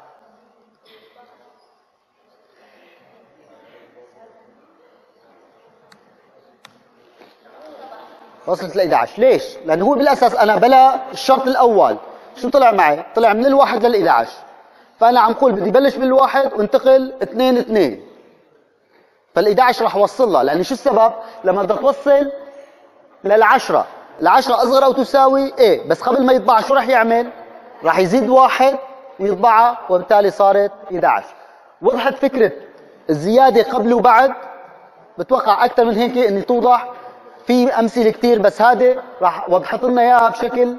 وصلت ل إحدى عشر. ليش؟ لأنه هو بالأساس أنا بلا الشرط الأول شو طلع معي؟ طلع من الواحد لل إحدى عشر. فأنا عم قول بدي بلش بالواحد وانتقل اثنين اثنين. فال إحدى عشر راح اوصلها، لأن شو السبب؟ لما بدك توصل للعشرة، العشرة أصغر أو تساوي إيه، بس قبل ما يطبعها شو راح يعمل؟ راح يزيد واحد ويطبعها، وبالتالي صارت إحدى عشر. وضحت فكرة الزيادة قبل وبعد؟ بتوقع أكثر من هيك إني توضح في امثله كثير بس هذه راح وضحت لنا اياها بشكل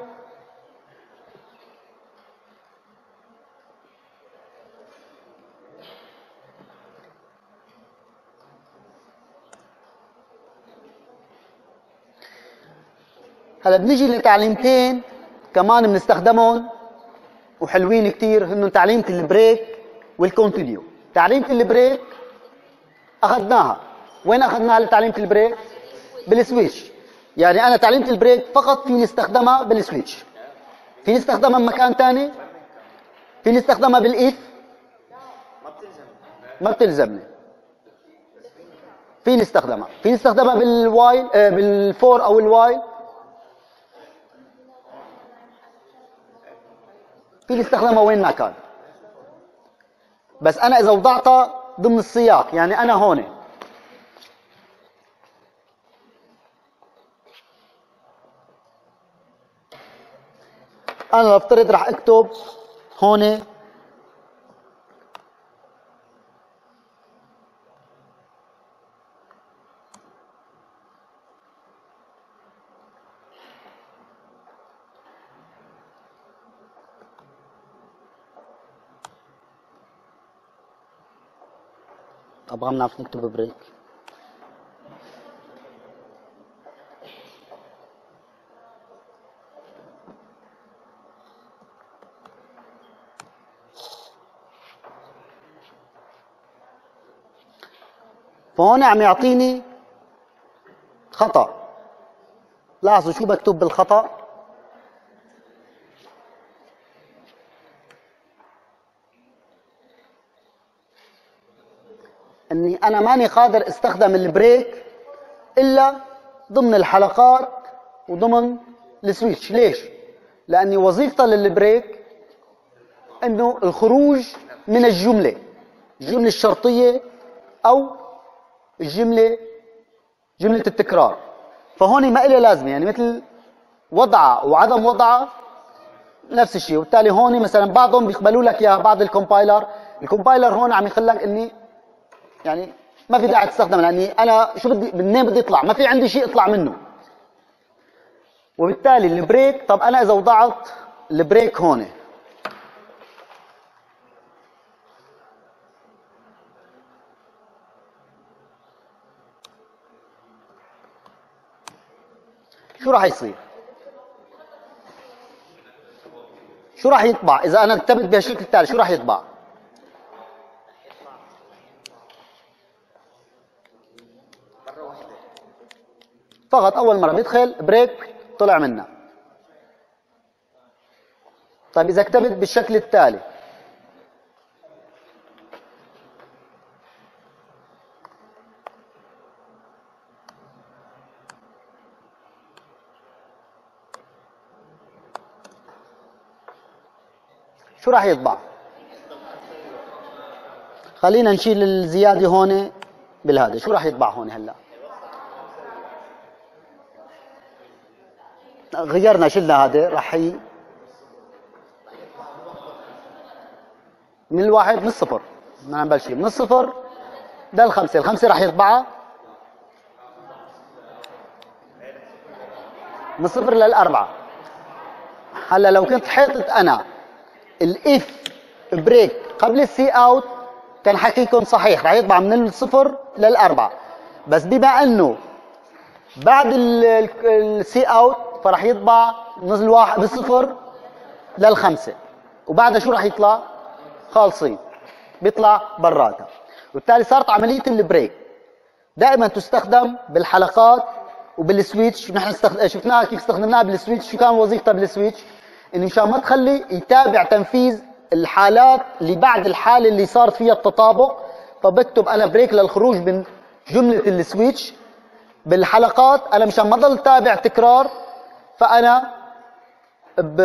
هلا. بنيجي لتعليمتين كمان بنستخدمهم وحلوين كثير، هن تعليمة البريك والكونتينيو. تعليمة البريك اخذناها، وين اخذناها لتعليمة البريك؟ بالسويتش. يعني انا تعليمة البريك فقط فيني استخدمها بالسويتش، فيني استخدمها بمكان ثاني، فيني استخدمها بالاف ما بتلزمني، فيني استخدمها فيني استخدمها بالوايل آه بالفور او الوايل، فيني استخدمها وين ما كان. بس انا اذا وضعتها ضمن السياق، يعني انا هون انا نفترض راح اكتب هون ابغى نعرف نكتب بريك. فهون عم يعطيني خطأ. لاحظوا شو بكتب بالخطأ. اني انا ماني قادر استخدم البريك الا ضمن الحلقات وضمن السويتش. ليش؟ لاني وظيفته للبريك انه الخروج من الجمله، الجمله الشرطيه او الجمله جمله التكرار. فهون ما إلها لازمه، يعني مثل وضعها وعدم وضعها نفس الشيء. وبالتالي هون مثلا بعضهم بيقبلوا لك اياها، بعض الكومبايلر الكومبايلر هون عم يخلك اني يعني ما في داعي تستخدم، لاني انا شو بدي منين بدي اطلع؟ ما في عندي شيء اطلع منه. وبالتالي البريك، طب انا اذا وضعت البريك هون شو راح يصير؟ شو راح يطبع اذا انا كتبت بهالشكل التالي؟ شو راح يطبع؟ فقط اول مره بيدخل بريك طلع منها. طيب اذا كتبت بالشكل التالي شو راح يطبع؟ خلينا نشيل الزياده هون بالهذا. شو راح يطبع هون هلا؟ غيرنا شلنا هذا، راح ي... من الواحد من الصفر، ما نبلش من الصفر ده الخمسه، الخمسه راح يطبعها من الصفر للاربعه. هلا لو كنت حاطط انا الاف بريك قبل السي اوت كان حكيكم صحيح، راح يطبع من الصفر للاربعه. بس بما انه بعد السي اوت فراح يطبع من الواحد من الصفر للخمسه، وبعدها شو راح يطلع؟ خالصين، بيطلع براتها. وبالتالي صارت عمليه البريك دائما تستخدم بالحلقات وبالسويتش. نحن استخد... شفناها كيف استخدمناها بالسويتش. شو كان وظيفتها بالسويتش؟ انه مشان ما تخلي يتابع تنفيذ الحالات اللي بعد الحاله اللي صارت فيها التطابق، فبكتب انا بريك للخروج من جمله السويتش. بالحلقات انا مشان ما ضل تابع تكرار، فانا ب...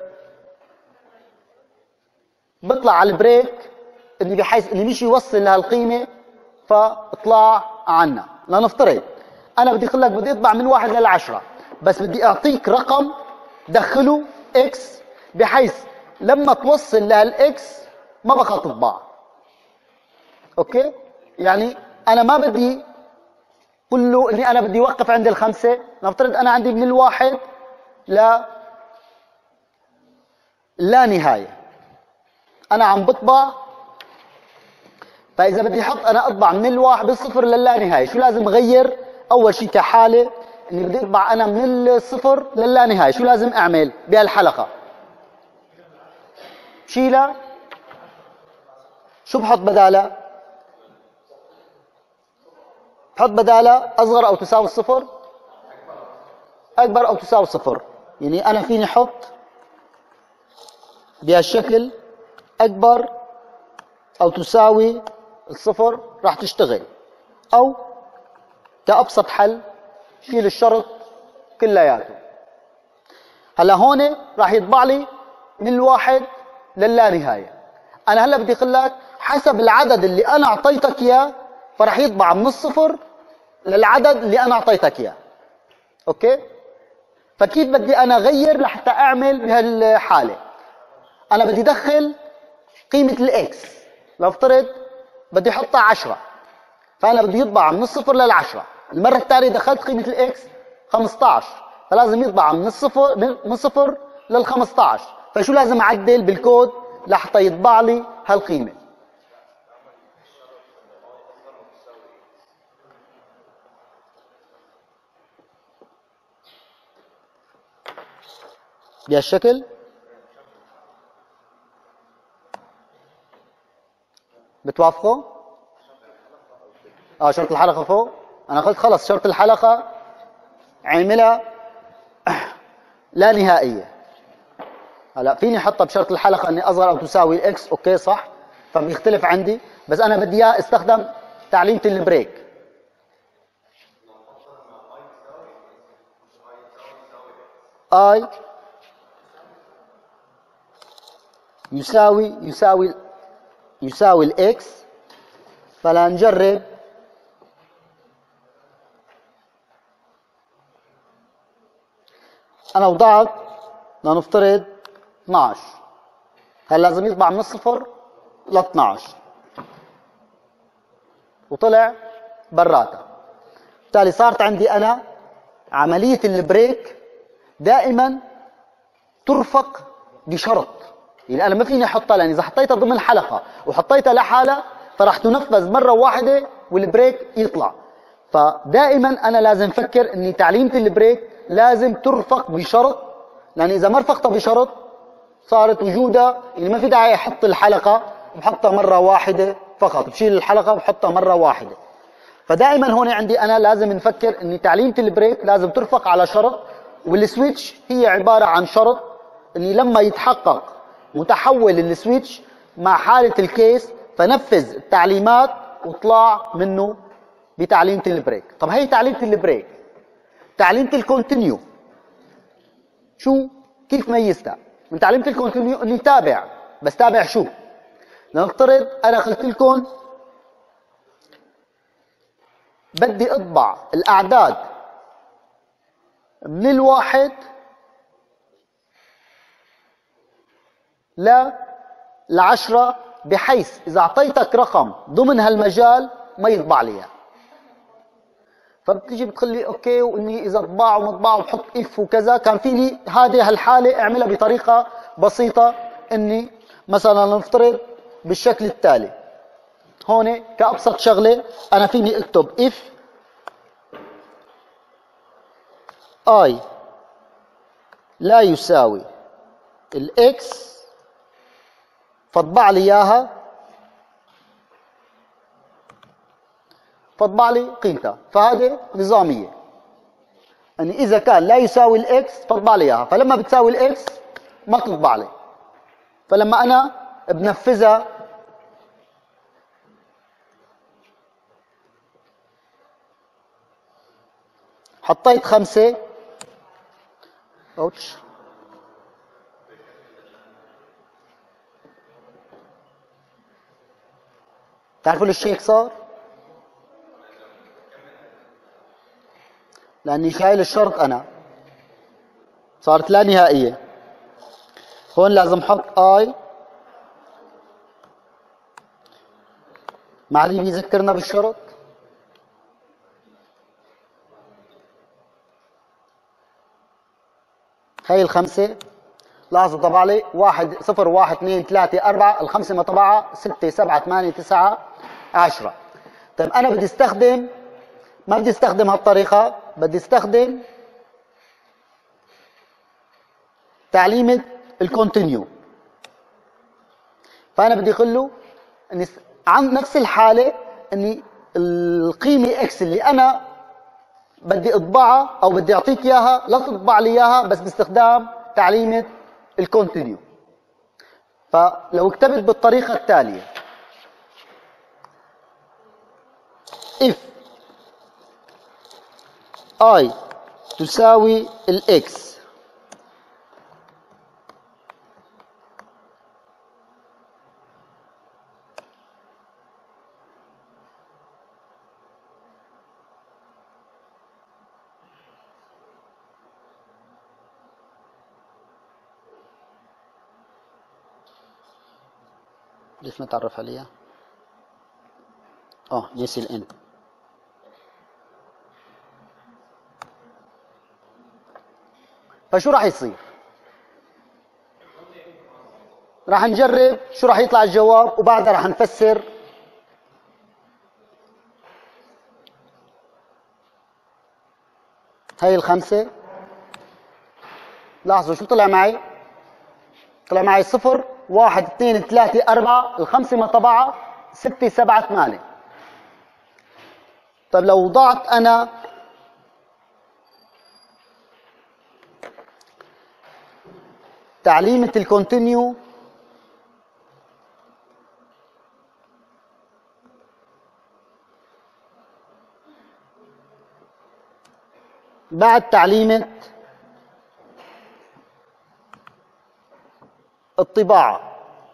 بطلع على البريك اللي بحيث اللي مش يوصل لهالقيمه فاطلع عنها. لنفترض انا بدي اقول لك بدي اطبع من واحد للعشره، بس بدي اعطيك رقم دخله اكس بحيث لما توصل لهالاكس ما بقى تطبع. اوكي؟ يعني انا ما بدي كله اني انا بدي اوقف عند الخمسه. نفترض انا عندي من الواحد ل لا نهايه، انا عم بطبع. فاذا بدي احط انا اطبع من الواحد بالصفر للا نهايه، شو لازم اغير؟ اول شيء كحاله اني بدي اطبع انا من الصفر للا نهايه، شو لازم اعمل بهالحلقه؟ شيلها. شو بحط بدالها؟ بحط بدالها اصغر او تساوي الصفر، اكبر او تساوي الصفر. يعني انا فيني احط بهالشكل اكبر او تساوي الصفر، راح تشتغل. او كابسط حل شيل الشرط كلياته. هلا هون راح يطبع لي من الواحد للا نهايه. انا هلا بدي اقول لك حسب العدد اللي انا اعطيتك اياه، فراح يطبع من الصفر للعدد اللي انا اعطيتك اياه. اوكي؟ فكيف بدي انا اغير لحتى اعمل بهالحاله؟ انا بدي ادخل قيمه الاكس، لنفترض بدي احطها عشرة، فانا بدي يطبع من الصفر للعشرة. المره الثانيه دخلت قيمه الاكس خمسة عشر، فلازم يطبع من الصفر من الصفر لل خمسة عشر. فشو لازم اعدل بالكود لحتى يطبع لي هالقيمه؟ بهالشكل. بتوافقوا؟ اه شرط الحلقه فوق. انا قلت خلص شرط الحلقه عاملها لا نهائيه. هلا فيني احطها بشرط الحلقه اني اصغر او تساوي الاكس، اوكي صح؟ فبيختلف عندي، بس انا بدي اياه استخدم تعليمه البريك. اي يساوي يساوي يساوي الاكس. فلا نجرب. انا وضعت لنفترض اثنعش، هلا لازم يطبع من الصفر ل اثنعش وطلع براتها. بالتالي صارت عندي انا عمليه البريك دائما ترفق بشرط. يعني انا ما فيني احطها، لان اذا حطيتها ضمن حلقه وحطيتها لحالها فراح تنفذ مره واحده والبريك يطلع. فدائما انا لازم افكر اني تعليمه البريك لازم ترفق بشرط، لان اذا ما رفقتها بشرط صارت وجودها يعني ما في داعي احط الحلقه وبحطها مره واحده فقط، بشيل الحلقه وبحطها مره واحده. فدائما هون عندي انا لازم نفكر ان تعليمه البريك لازم ترفق على شرط، والسويتش هي عباره عن شرط اني لما يتحقق متحول السويتش مع حاله الكيس فنفذ التعليمات وطلع منه بتعليمه البريك. طب هي تعليمه البريك. تعليمه الكونتينيو شو؟ كيف ميزتها؟ من تعليمه الكونتينيو اني تابع، بس تابع شو؟ لنفترض انا قلت لكم بدي اطبع الاعداد من الواحد ل لعشرة، بحيث اذا اعطيتك رقم ضمن هالمجال ما يطبع لي اياه. فبتيجي بتقول لي اوكي، واني اذا طباع وما طباع وبحط اف وكذا، كان فيني هذه هالحاله اعملها بطريقه بسيطه، اني مثلا نفترض بالشكل التالي. هون كابسط شغله انا فيني اكتب اف اي لا يساوي الاكس، فاطبع لي اياها، فاطبع لي قيمتها. فهذه نظاميه، يعني اذا كان لا يساوي الاكس فاطبع لي اياها، فلما بتساوي الاكس ما تطبع لي. فلما انا بنفذها حطيت خمسة، اوتش، تعرفوا ليش هيك صار؟ لاني شايل الشرط انا، صارت لا نهائيه. هون لازم احط اي، ما عاد بيذكرنا بالشرط. هي الخمسة، لاحظوا طبع لي واحد صفر واحد اثنين ثلاثة أربعة، الخمسة ما طبعها ستة سبعة ثمانية تسعة عشرة. طيب أنا بدي استخدم، ما بدي استخدم هالطريقة، بدي استخدم تعليمة الكونتينيو. فأنا بدي أقول له إني عن نفس الحالة إني القيمة إكس اللي أنا بدي أطبعها أو بدي أعطيك إياها لا تطبع لي إياها بس باستخدام تعليمة الكونتينيو. فلو كتبت بالطريقة التالية if i تساوي الإكس ليش ما تعرف عليها؟ اه يس الان. فشو راح يصير؟ راح نجرب شو راح يطلع الجواب وبعدها راح نفسر هاي الخمسة. لاحظوا شو طلع معي؟ طلع معي صفر واحد اثنين ثلاثة أربعة، الخمسة ما طبعها ستة سبعة ثمانية. طيب لو وضعت أنا تعليمة الكونتينيو بعد تعليمة الطباعة،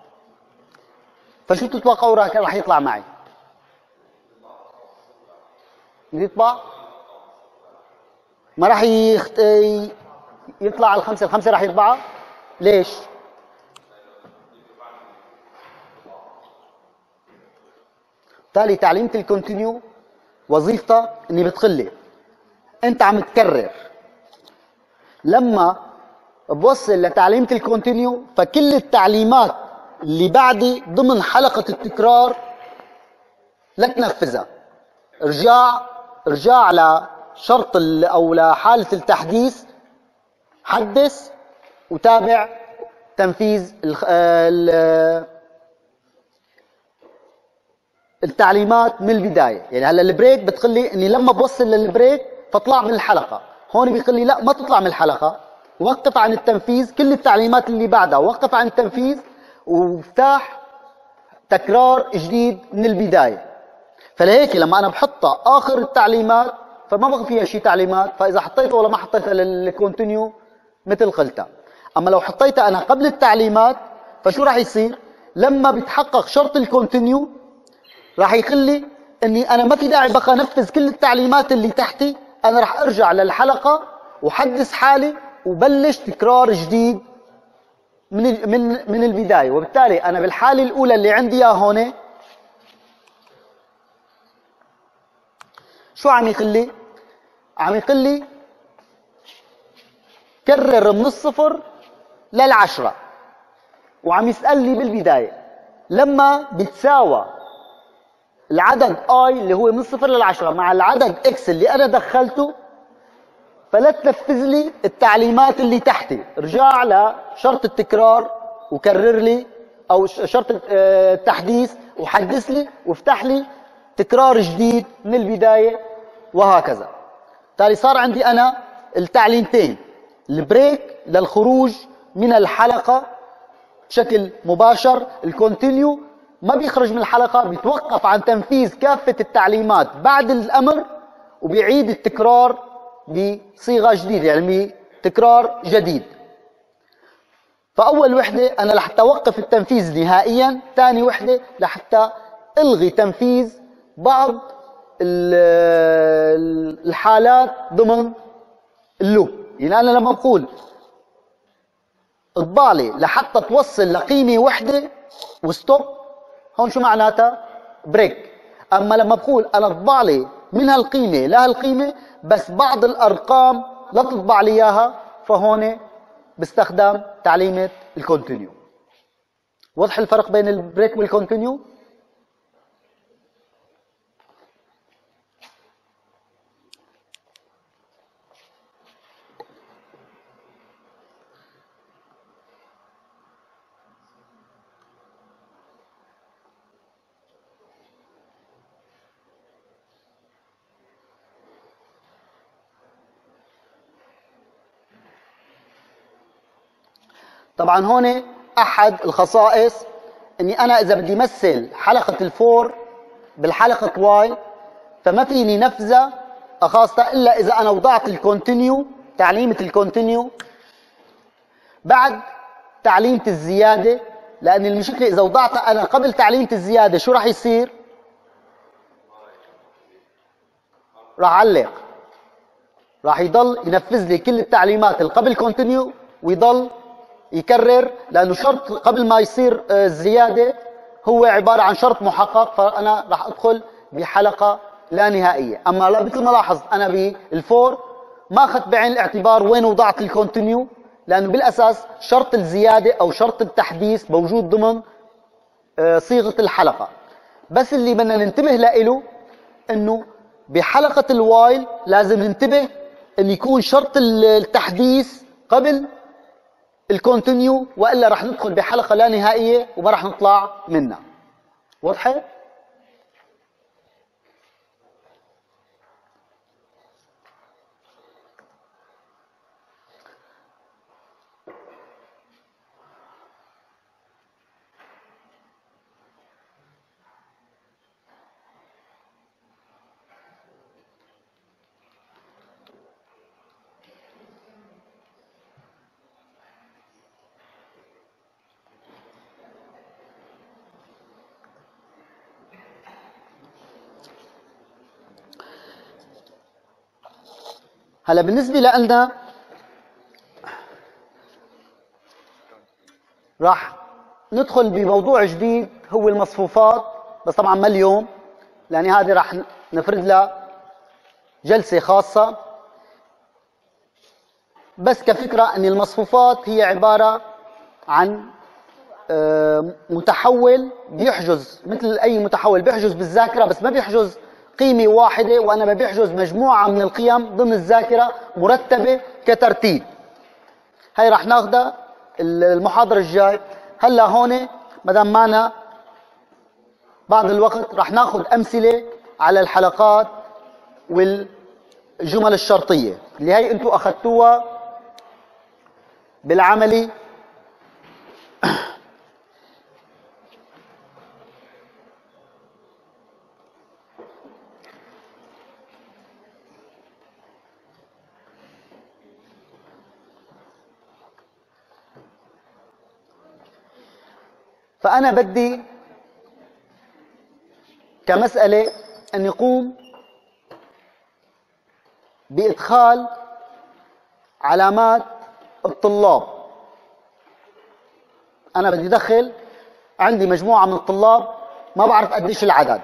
فشو تتوقعوا راح يطلع معي؟ يطبع ما راح يخت... يطلع على الخمسة، الخمسة راح يطبعها. ليش؟ بالتالي تعليمة الكونتينيو وظيفتها اني بتقلي انت عم تكرر. لما بوصل لتعليمة الكونتينيو فكل التعليمات اللي بعدي ضمن حلقة التكرار لا تنفذها. ارجع ارجع لشرط او لحالة التحديث، حدث وتابع تنفيذ التعليمات من البداية. يعني هلا البريك بتقول لي اني لما بوصل للبريك فاطلع من الحلقة، هون بيقول لي لا ما تطلع من الحلقة، وقف عن التنفيذ كل التعليمات اللي بعدها، وقف عن التنفيذ وافتح تكرار جديد من البداية. فلهيك لما انا بحطها اخر التعليمات فما بقى فيها شيء تعليمات، فاذا حطيتها ولا ما حطيتها للكونتينيو مثل قلتها. اما لو حطيتها انا قبل التعليمات فشو راح يصير؟ لما بيتحقق شرط الكونتينيو راح يخلي اني انا ما في داعي بقى انفذ كل التعليمات اللي تحتي، انا راح ارجع للحلقة وحدث حالي وبلش تكرار جديد من من من البداية. وبالتالي انا بالحالة الاولى اللي عندي اياها هون شو عم يخلي؟ عم يخلي كرر من الصفر للعشرة، وعم يسألني بالبداية لما بتساوى العدد اي اللي هو من الصفر للعشرة مع العدد اكس اللي انا دخلته فلا تنفذ لي التعليمات اللي تحتي، ارجع لشرط التكرار وكرر لي، او شرط التحديث وحدث لي وافتح لي تكرار جديد من البداية، وهكذا. بالتالي صار عندي انا التعليمتين، البريك للخروج من الحلقة بشكل مباشر، الكونتينيو ما بيخرج من الحلقة، بيتوقف عن تنفيذ كافة التعليمات بعد الأمر وبيعيد التكرار بصيغة جديدة، يعني بتكرار جديد. فأول وحدة أنا لحتى أوقف التنفيذ نهائيا، ثاني وحدة لحتى ألغي تنفيذ بعض الحالات ضمن اللوب. يعني أنا لما بقول اطبع لي لحتى توصل لقيمة وحدة وستوب، هون شو معناتها؟ بريك. أما لما بقول أنا اطبع لي من هالقيمة لهالقيمة بس بعض الأرقام لا تطبع لي إياها، فهون باستخدام تعليمة الكونتينيو. واضح الفرق بين البريك والكونتينيو؟ طبعا هون احد الخصائص اني انا اذا بدي مثل حلقة الفور بالحلقة واي فما فيني نفذها خاصة الا اذا انا وضعت الكونتينيو، تعليمة الكونتينيو بعد تعليمة الزيادة، لان المشكلة اذا وضعتها انا قبل تعليمة الزيادة شو راح يصير؟ راح علق، راح يضل ينفذ لي كل التعليمات اللي قبل كونتينيو ويضل يكرر، لانه شرط قبل ما يصير الزياده هو عباره عن شرط محقق، فانا راح ادخل بحلقه لا نهائيه. اما مثل ما لاحظت انا بالفور ما اخذت بعين الاعتبار وين وضعت الكونتينيو، لانه بالاساس شرط الزياده او شرط التحديث موجود ضمن صيغه الحلقه. بس اللي بدنا ننتبه له انه بحلقه الوايل لازم ننتبه ان يكون شرط التحديث قبل الكونتينيو، والا راح ندخل بحلقه لا نهائيه وما راح نطلع منها. واضحه؟ هلا بالنسبة لنا راح ندخل بموضوع جديد هو المصفوفات، بس طبعا ما اليوم، لأن هذه راح نفرد لها جلسة خاصة. بس كفكرة أن المصفوفات هي عبارة عن متحول بيحجز مثل أي متحول بيحجز بالذاكرة، بس ما بيحجز قيمة واحدة، وأنا بيحجز مجموعة من القيم ضمن الذاكرة مرتبة كترتيب. هاي راح ناخدها المحاضرة الجاي. هلا هون مدام معنا بعض الوقت راح ناخد أمثلة على الحلقات والجمل الشرطية اللي هي انتوا أخذتوها بالعملي فأنا بدي كمسألة أن يقوم بإدخال علامات الطلاب. أنا بدي أدخل عندي مجموعة من الطلاب ما بعرف قديش العدد،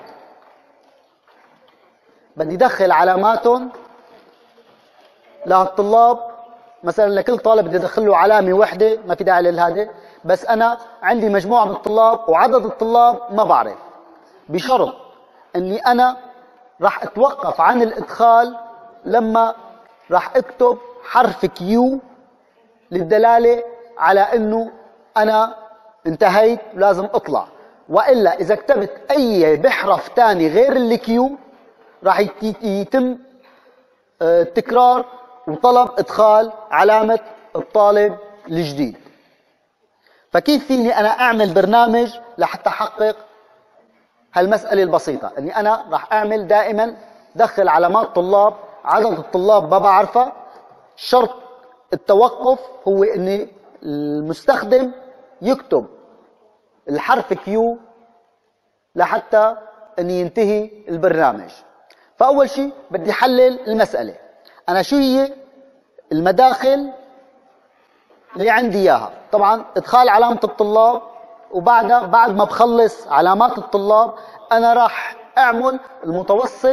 بدي أدخل علاماتهم لهالطلاب. مثلا لكل طالب بدي أدخل له علامة واحدة، ما في داعي لهذا، بس أنا عندي مجموعة من الطلاب وعدد الطلاب ما بعرف، بشرط أني أنا راح أتوقف عن الإدخال لما راح أكتب حرف كيو للدلالة على أنه أنا انتهيت ولازم أطلع. وإلا إذا كتبت أي بحرف تاني غير الكيو راح يتم تكرار وطلب إدخال علامة الطالب الجديد. فكيف فيني أنا أعمل برنامج لحتى أحقق هالمسألة البسيطة؟ أني أنا راح أعمل دائما دخل علامات طلاب، عدد الطلاب ما بعرفها، شرط التوقف هو أن المستخدم يكتب الحرف كيو لحتى أن ينتهي البرنامج. فأول شيء بدي حلل المسألة. أنا شو هي المداخل اللي عندي إياها؟ طبعا إدخال علامة الطلاب، وبعدها بعد ما بخلص علامات الطلاب أنا راح أعمل المتوسط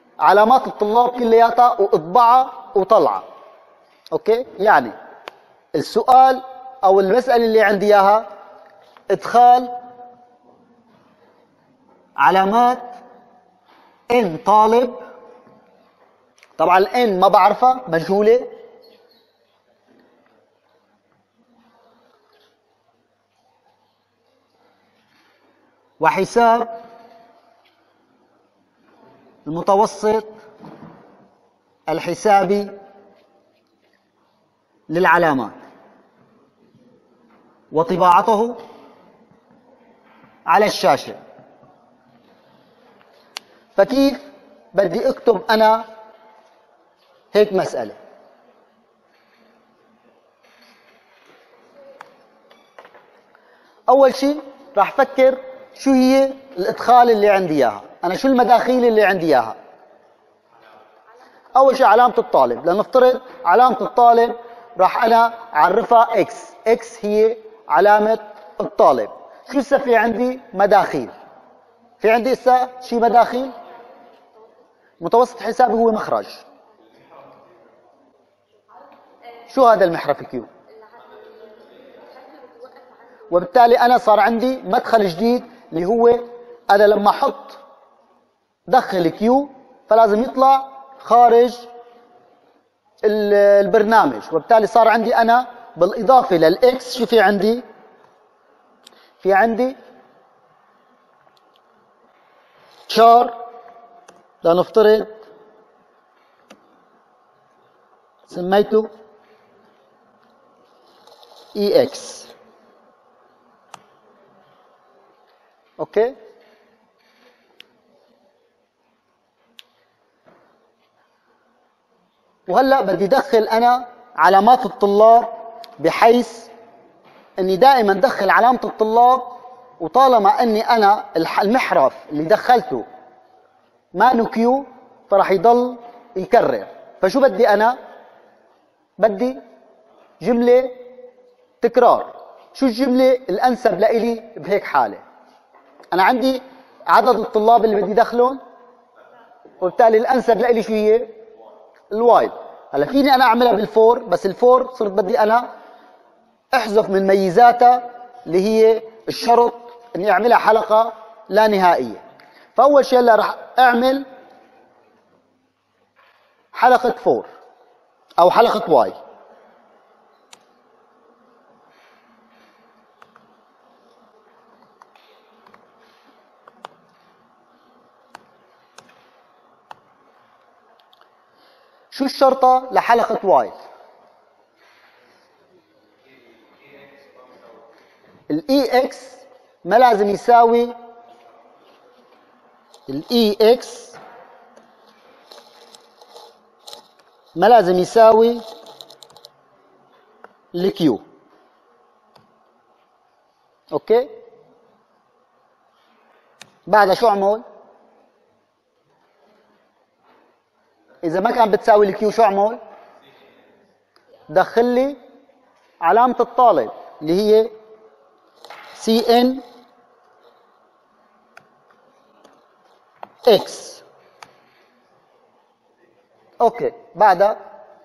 علامات الطلاب كلياتها وإطبعها وطلعها. أوكي؟ يعني السؤال او المسألة اللي عندي اياها ادخال علامات ان طالب. طبعا الان ما بعرفها، مجهولة. وحساب المتوسط الحسابي للعلامات وطباعته على الشاشة. فكيف بدي اكتب انا هيك مسألة؟ اول شيء راح افكر شو هي الادخال اللي عندي اياها، انا شو المداخيل اللي عندي اياها. اول شيء علامة الطالب، لنفترض علامة الطالب راح انا اعرفها اكس، اكس هي علامة الطالب. شو هسه في عندي؟ مداخيل. في عندي هسه شي مداخيل. متوسط حسابي هو مخرج. شو هذا المحرف كيو؟ وبالتالي انا صار عندي مدخل جديد اللي هو انا لما احط دخل كيو فلازم يطلع خارج البرنامج. وبالتالي صار عندي انا بالاضافه للاكس شو في عندي؟ في عندي شار، لنفترض سميته اي اكس. اوكي، وهلا بدي ادخل انا علامات الطلاب بحيث اني دائما ادخل علامه الطلاب، وطالما اني انا المحرف اللي دخلته ما له كيو فراح يضل يكرر. فشو بدي انا؟ بدي جمله تكرار. شو الجمله الانسب لإلي بهيك حاله؟ انا عندي عدد الطلاب اللي بدي ادخلهم، وبالتالي الانسب لإلي شو هي؟ الوايل. هلا فيني انا اعملها بالفور، بس الفور صرت بدي انا احذف من ميزاتها اللي هي الشرط اني اعملها حلقه لا نهائيه. فاول شيء هلا راح اعمل حلقه فور او حلقه واي. شو الشرطه لحلقه واي؟ الاي اكس ما لازم يساوي الاي اكس ما لازم يساوي الكيو. اوكي، بعدها شو اعمل؟ اذا ما كان بتساوي الكيو شو اعمل؟ دخل لي علامه الطالب اللي هي سي ان اكس. اوكي، بعدها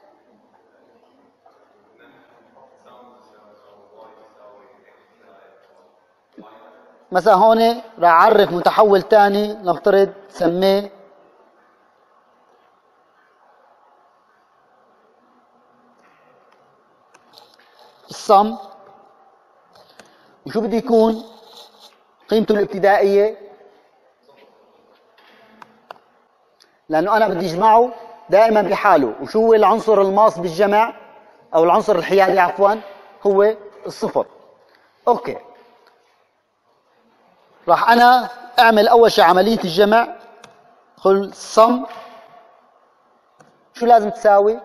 مثلا هون راح اعرف متحول ثاني، نفترض سميه الصم. وشو بده يكون قيمته الابتدائيه؟ لانه انا بدي اجمعه دائما بحاله. وشو هو العنصر الماص بالجمع او العنصر الحيادي عفوا؟ هو الصفر. اوكي، راح انا اعمل اول شيء عمليه الجمع. قل صم شو لازم تساوي؟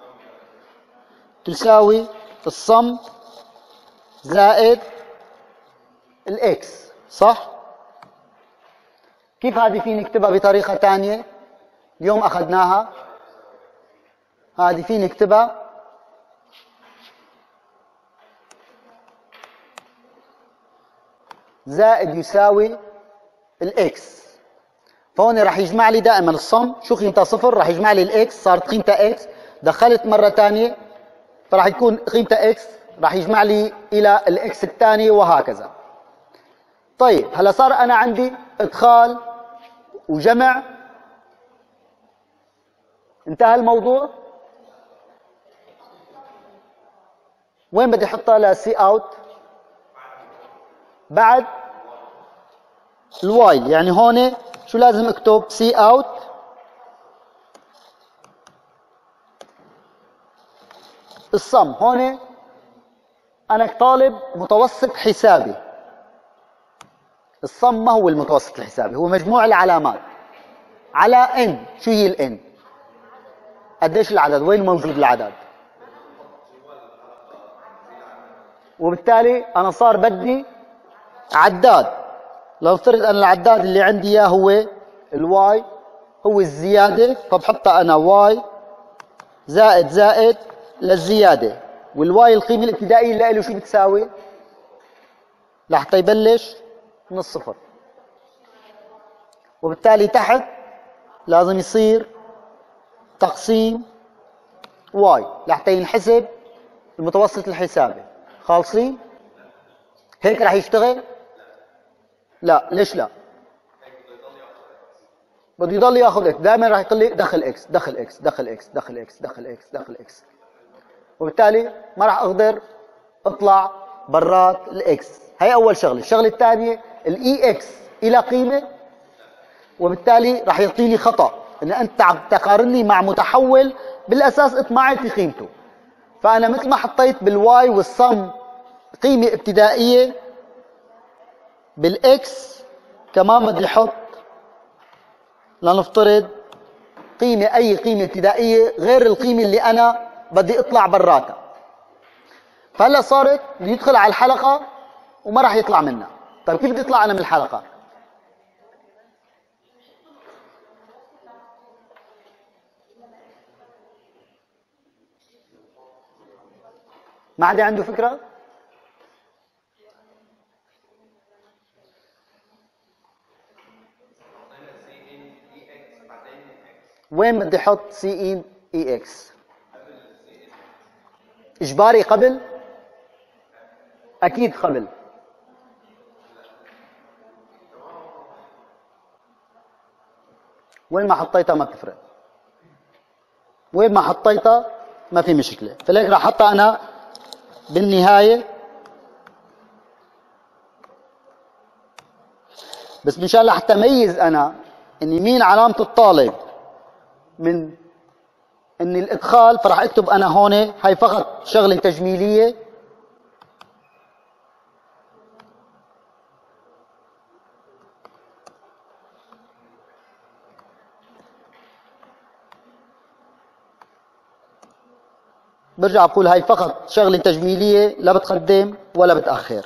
تساوي الصم زائد الاكس، صح؟ كيف هذه فيني اكتبها بطريقه ثانيه؟ اليوم اخذناها. هذه فيني اكتبها زائد يساوي الاكس. فهون راح يجمع لي دائما الصم شو قيمتها؟ صفر. راح يجمع لي الاكس، صارت قيمتها اكس. دخلت مره ثانيه فراح يكون قيمته اكس، راح يجمع لي الى الاكس الثاني وهكذا. طيب هلا صار انا عندي ادخال وجمع، انتهى الموضوع. وين بدي احطها لسي اوت؟ بعد الوايل. يعني هون شو لازم اكتب؟ سي اوت الصم. هون انا طالب متوسط حسابي. الصم ما هو المتوسط الحسابي، هو مجموع العلامات على ان. شو هي الان؟ قديش العدد؟ وين موجود العدد؟ وبالتالي انا صار بدي عداد. لو افترض انا العداد اللي عندي اياه هو الواي، هو الزياده، فبحطها انا واي زائد زائد للزياده، والواي القيمه الابتدائيه اللي له شو بتساوي؟ لحتى يبلش من الصفر. وبالتالي تحت لازم يصير تقسيم واي لحتى ينحسب المتوسط الحسابي. خالصين؟ هيك رح يشتغل؟ لا. ليش لا؟ بده يضل ياخذ اكس، دائما راح يقول لي دخل اكس دخل اكس دخل اكس دخل اكس دخل اكس دخل اكس، وبالتالي ما راح اقدر اطلع برات الاكس. هي اول شغله. الشغله الثانيه الاي اكس الى قيمه، وبالتالي راح يعطيني خطا ان انت عم تقارني مع متحول بالاساس انت ما عرفت قيمته. فانا مثل ما حطيت بالواي والصم قيمه ابتدائيه، بالاكس كمان بدي احط لنفترض قيمه، اي قيمه ابتدائيه غير القيمه اللي انا بدي اطلع براتها. فهلا صارت بدي يدخل على الحلقه وما راح يطلع منها. طيب كيف بدي اطلع انا من الحلقه؟ ما حدا عنده فكره؟ وين بدي احط سي ان اي اكس؟ اجباري قبل؟ اكيد قبل. وين ما حطيتها ما بتفرق، وين ما حطيتها ما في مشكله. فليك راح احطها انا بالنهايه، بس مشان لحتى اميز انا اني مين علامه الطالب من ان الادخال، فراح اكتب انا هون هاي فقط شغله تجميليه. برجع بقول هاي فقط شغله تجميليه، لا بتقدم ولا بتاخر.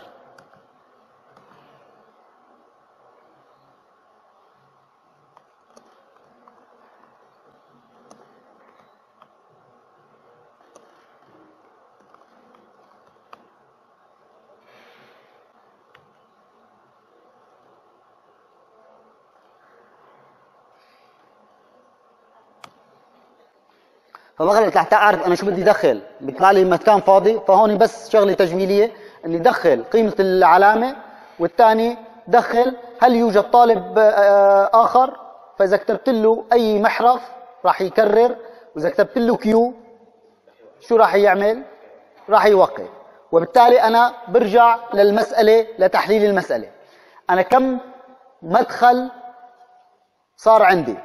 فبغلط لحتى اعرف انا شو بدي ادخل. بيطلع لي مكان فاضي، فهون بس شغله تجميليه اني دخل قيمه العلامه، والثاني دخل هل يوجد طالب اخر. فاذا كتبت له اي محرف راح يكرر، واذا كتبت له كيو شو راح يعمل؟ راح يوقف. وبالتالي انا برجع للمساله، لتحليل المساله. انا كم مدخل صار عندي؟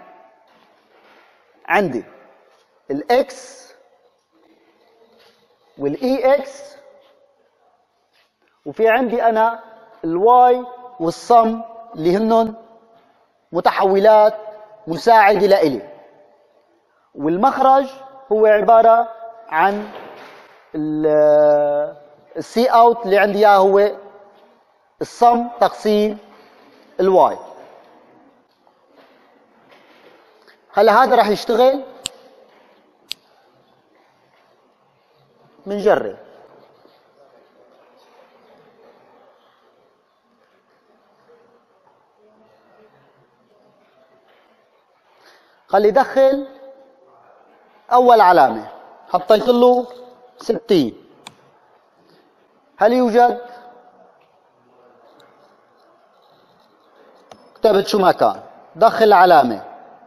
عندي الاكس والاي اكس، وفي عندي انا الواي والصم اللي هن متحولات مساعده لإلي، والمخرج هو عباره عن السي اوت اللي عندي اياه هو الصم تقسيم الواي. هلا هذا راح يشتغل. بنجرب. خلي يدخل اول علامه، حطيت له ستين. هل يوجد؟ كتبت شو ما كان، دخل علامة.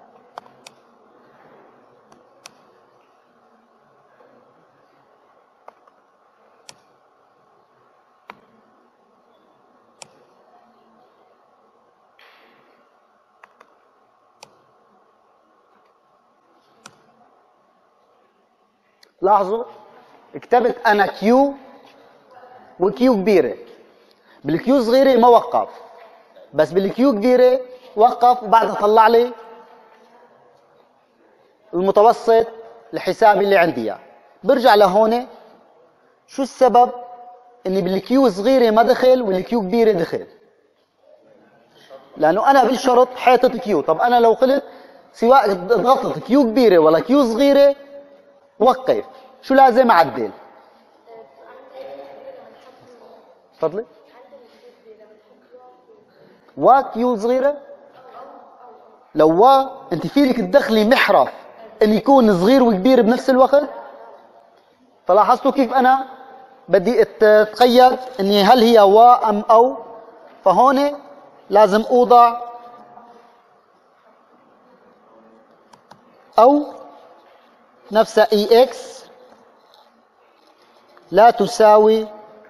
لاحظوا كتبت انا كيو وكيو كبيره، بالكيو صغيره ما وقف، بس بالكيو كبيره وقف وبعدها طلع لي المتوسط الحسابي اللي عندي اياه. برجع لهون، شو السبب اني بالكيو صغيره ما دخل والكيو كبيره دخل؟ لانه انا بالشرط حاطط كيو. طب انا لو قلت سواء ضغطت كيو كبيره ولا كيو صغيره وقف، شو لازم اعدل؟ تفضلي. وا كيو صغيره؟ لو وا انت فيك تدخلي محرف ان يكون صغير وكبير بنفس الوقت. فلاحظتوا كيف انا بدي اتقيد اني هل هي وا ام او؟ فهون لازم اوضع او نفسها اي اكس لا تساوي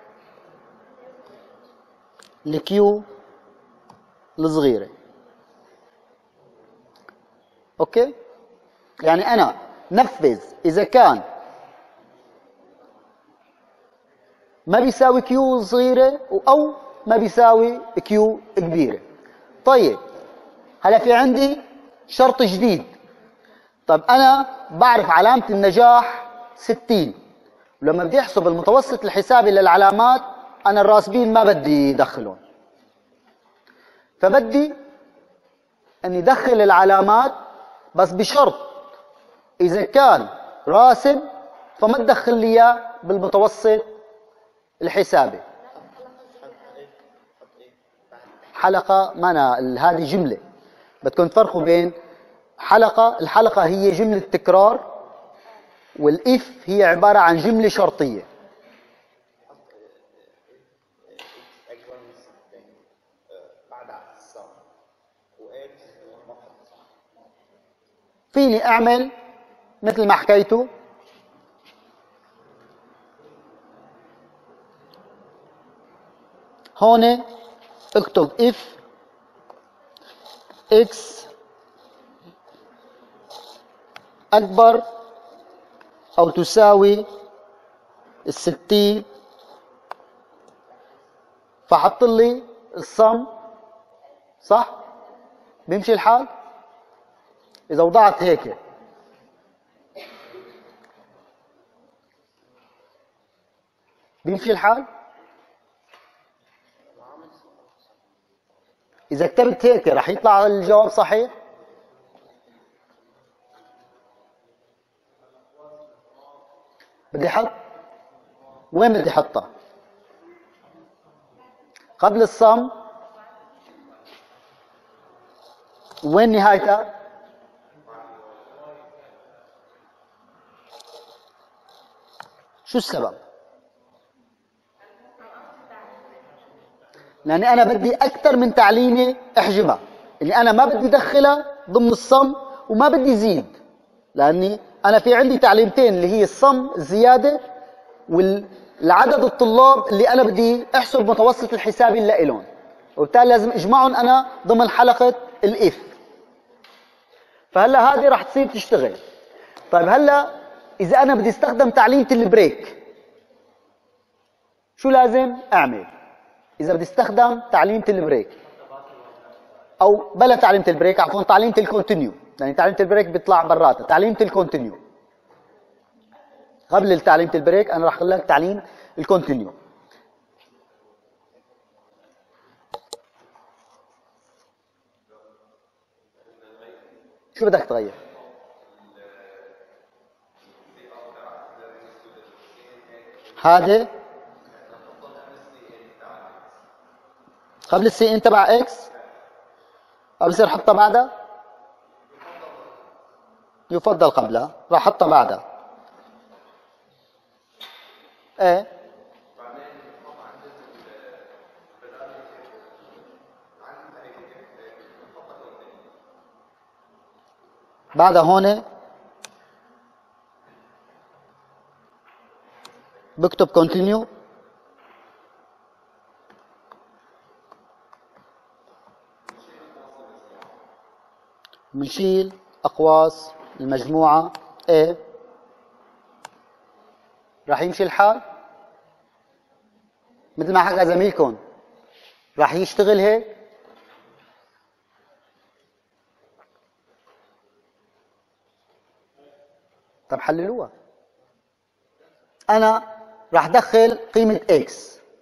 الكيو الصغيره. اوكي، يعني انا نفذ اذا كان ما بيساوي كيو صغيره او ما بيساوي كيو كبيره. طيب هلا في عندي شرط جديد. طب انا بعرف علامه النجاح ستين، ولما بدي احسب المتوسط الحسابي للعلامات انا الراسبين ما بدي ادخلهم، فبدي اني ادخل العلامات بس بشرط اذا كان راسب فما تدخل لي اياه بالمتوسط الحسابي. حلقه، ما أنا هذه جمله، بدكم تفرقوا بين حلقه. الحلقه هي جمله تكرار، والاف هي عباره عن جمله شرطيه. فيني اعمل مثل ما حكيته، هون اكتب اف اكس اكبر او تساوي الستين، فحط لي الصم. صح؟ بيمشي الحال؟ اذا وضعت هيك بيمشي الحال؟ اذا كتبت هيك رح يطلع الجواب صحيح؟ بدي احط وين بدي احطها؟ قبل الصم؟ وين نهايتها؟ شو السبب؟ لاني انا بدي اكثر من تعليمه احجبها، اللي انا ما بدي ادخلها ضمن الصم وما بدي زيد، لاني انا في عندي تعليمتين اللي هي الصم الزياده والعدد الطلاب اللي انا بدي احسب متوسط الحسابي لإلهم، وبالتالي لازم اجمعهم انا ضمن حلقه الاف. فهلا هذه راح تصير تشتغل. طيب هلا اذا انا بدي استخدم تعليمه البريك شو لازم اعمل؟ اذا بدي استخدم تعليمه البريك او بلا تعليمه البريك، عفوا تعليمه الكونتينيو، يعني تعليمه البريك بيطلع براتها. تعليمه الكونتينيو قبل تعليمه البريك انا راح اقول لك تعليم الكونتينيو. شو بدك تغير؟ هذا قبل السي ان تبع اكس، او بصير حطها بعدها؟ يفضل قبلها، راح احطها بعدها. ايه بعدها هون بكتب continue، بنشيل أقواس المجموعة A، راح يمشي الحال مثل ما حكى زميلكم، راح يشتغل هيك. طب حللوها. أنا راح دخل قيمة X،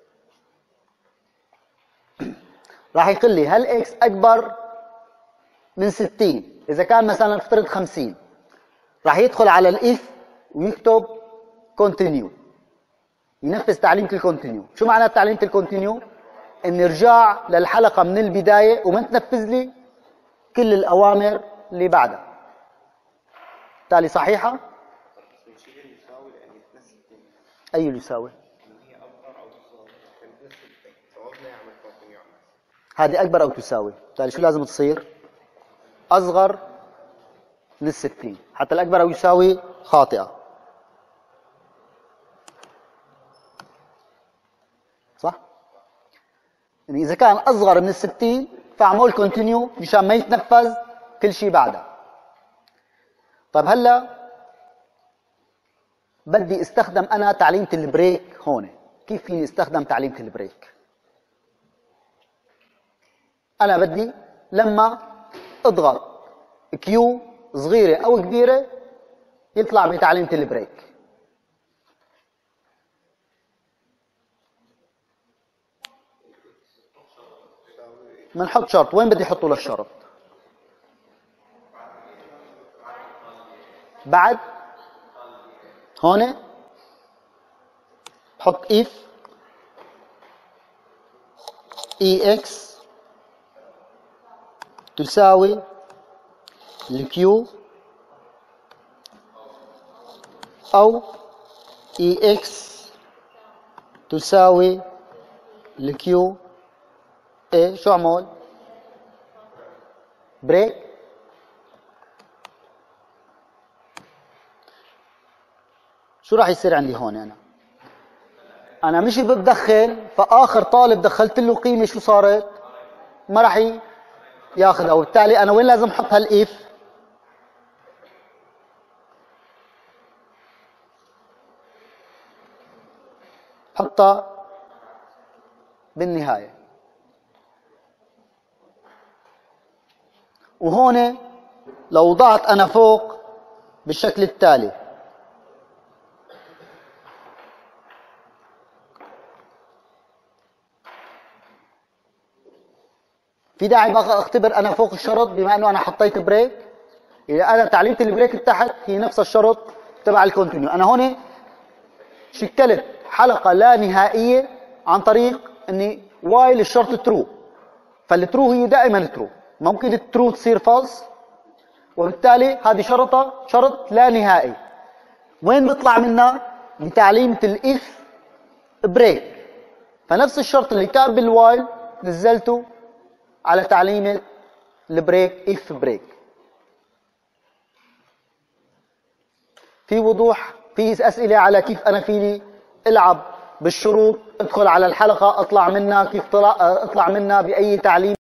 راح يقول لي هل X أكبر من ستين؟ إذا كان مثلا نفترض خمسين، راح يدخل على الإف ويكتب continue، ينفذ تعليمة الكونتينيو. شو معنى تعليمة الكونتينيو؟ إني ارجع للحلقة من البداية وما تنفذ لي كل الأوامر اللي بعدها. بالتالي صحيحة؟ أي اللي يساوي؟ هذه أكبر أو تساوي، بالتالي شو لازم تصير؟ أصغر من الستين، حتى الأكبر أو يساوي خاطئة. صح؟ يعني إذا كان أصغر من الستين فأعمل كونتينيو مشان ما يتنفذ كل شيء بعدها. طيب هلا بدي استخدم أنا تعليمة البريك هون. كيف فيني استخدم تعليمة البريك؟ أنا بدي لما اضغط كيو صغيرة أو كبيرة يطلع بتعليمة البريك. بنحط شرط. وين بدي احطه للشرط؟ بعد هون بحط if ex تساوي الكيو او ex تساوي الكيو. ايه شو اعمل؟ بريك. شو راح يصير عندي هون؟ انا انا مش بدخل، فاخر طالب دخلت له قيمه شو صارت؟ ما راح ياخذها، وبالتالي انا وين لازم احط هالاف؟ حطها بالنهايه. وهون لو وضعت انا فوق بالشكل التالي، في داعي بقى اختبر انا فوق الشرط بما انه انا حطيت بريك؟ اذا انا تعليمة البريك تحت هي نفس الشرط تبع الكونتينيو. انا هون شكلت حلقة لا نهائية عن طريق اني وايل الشرط ترو، فالترو هي دائما ترو، ممكن الترو تصير فالس، وبالتالي هذه شرطة شرط لا نهائي. وين بيطلع منها؟ بتعليمة الاف بريك. فنفس الشرط اللي كان بالوايل نزلته على تعليمة البريك اف بريك. في وضوح؟ في اسئلة على كيف انا فيني العب بالشروط، ادخل على الحلقة اطلع منها كيف طلع اطلع منها باي تعليم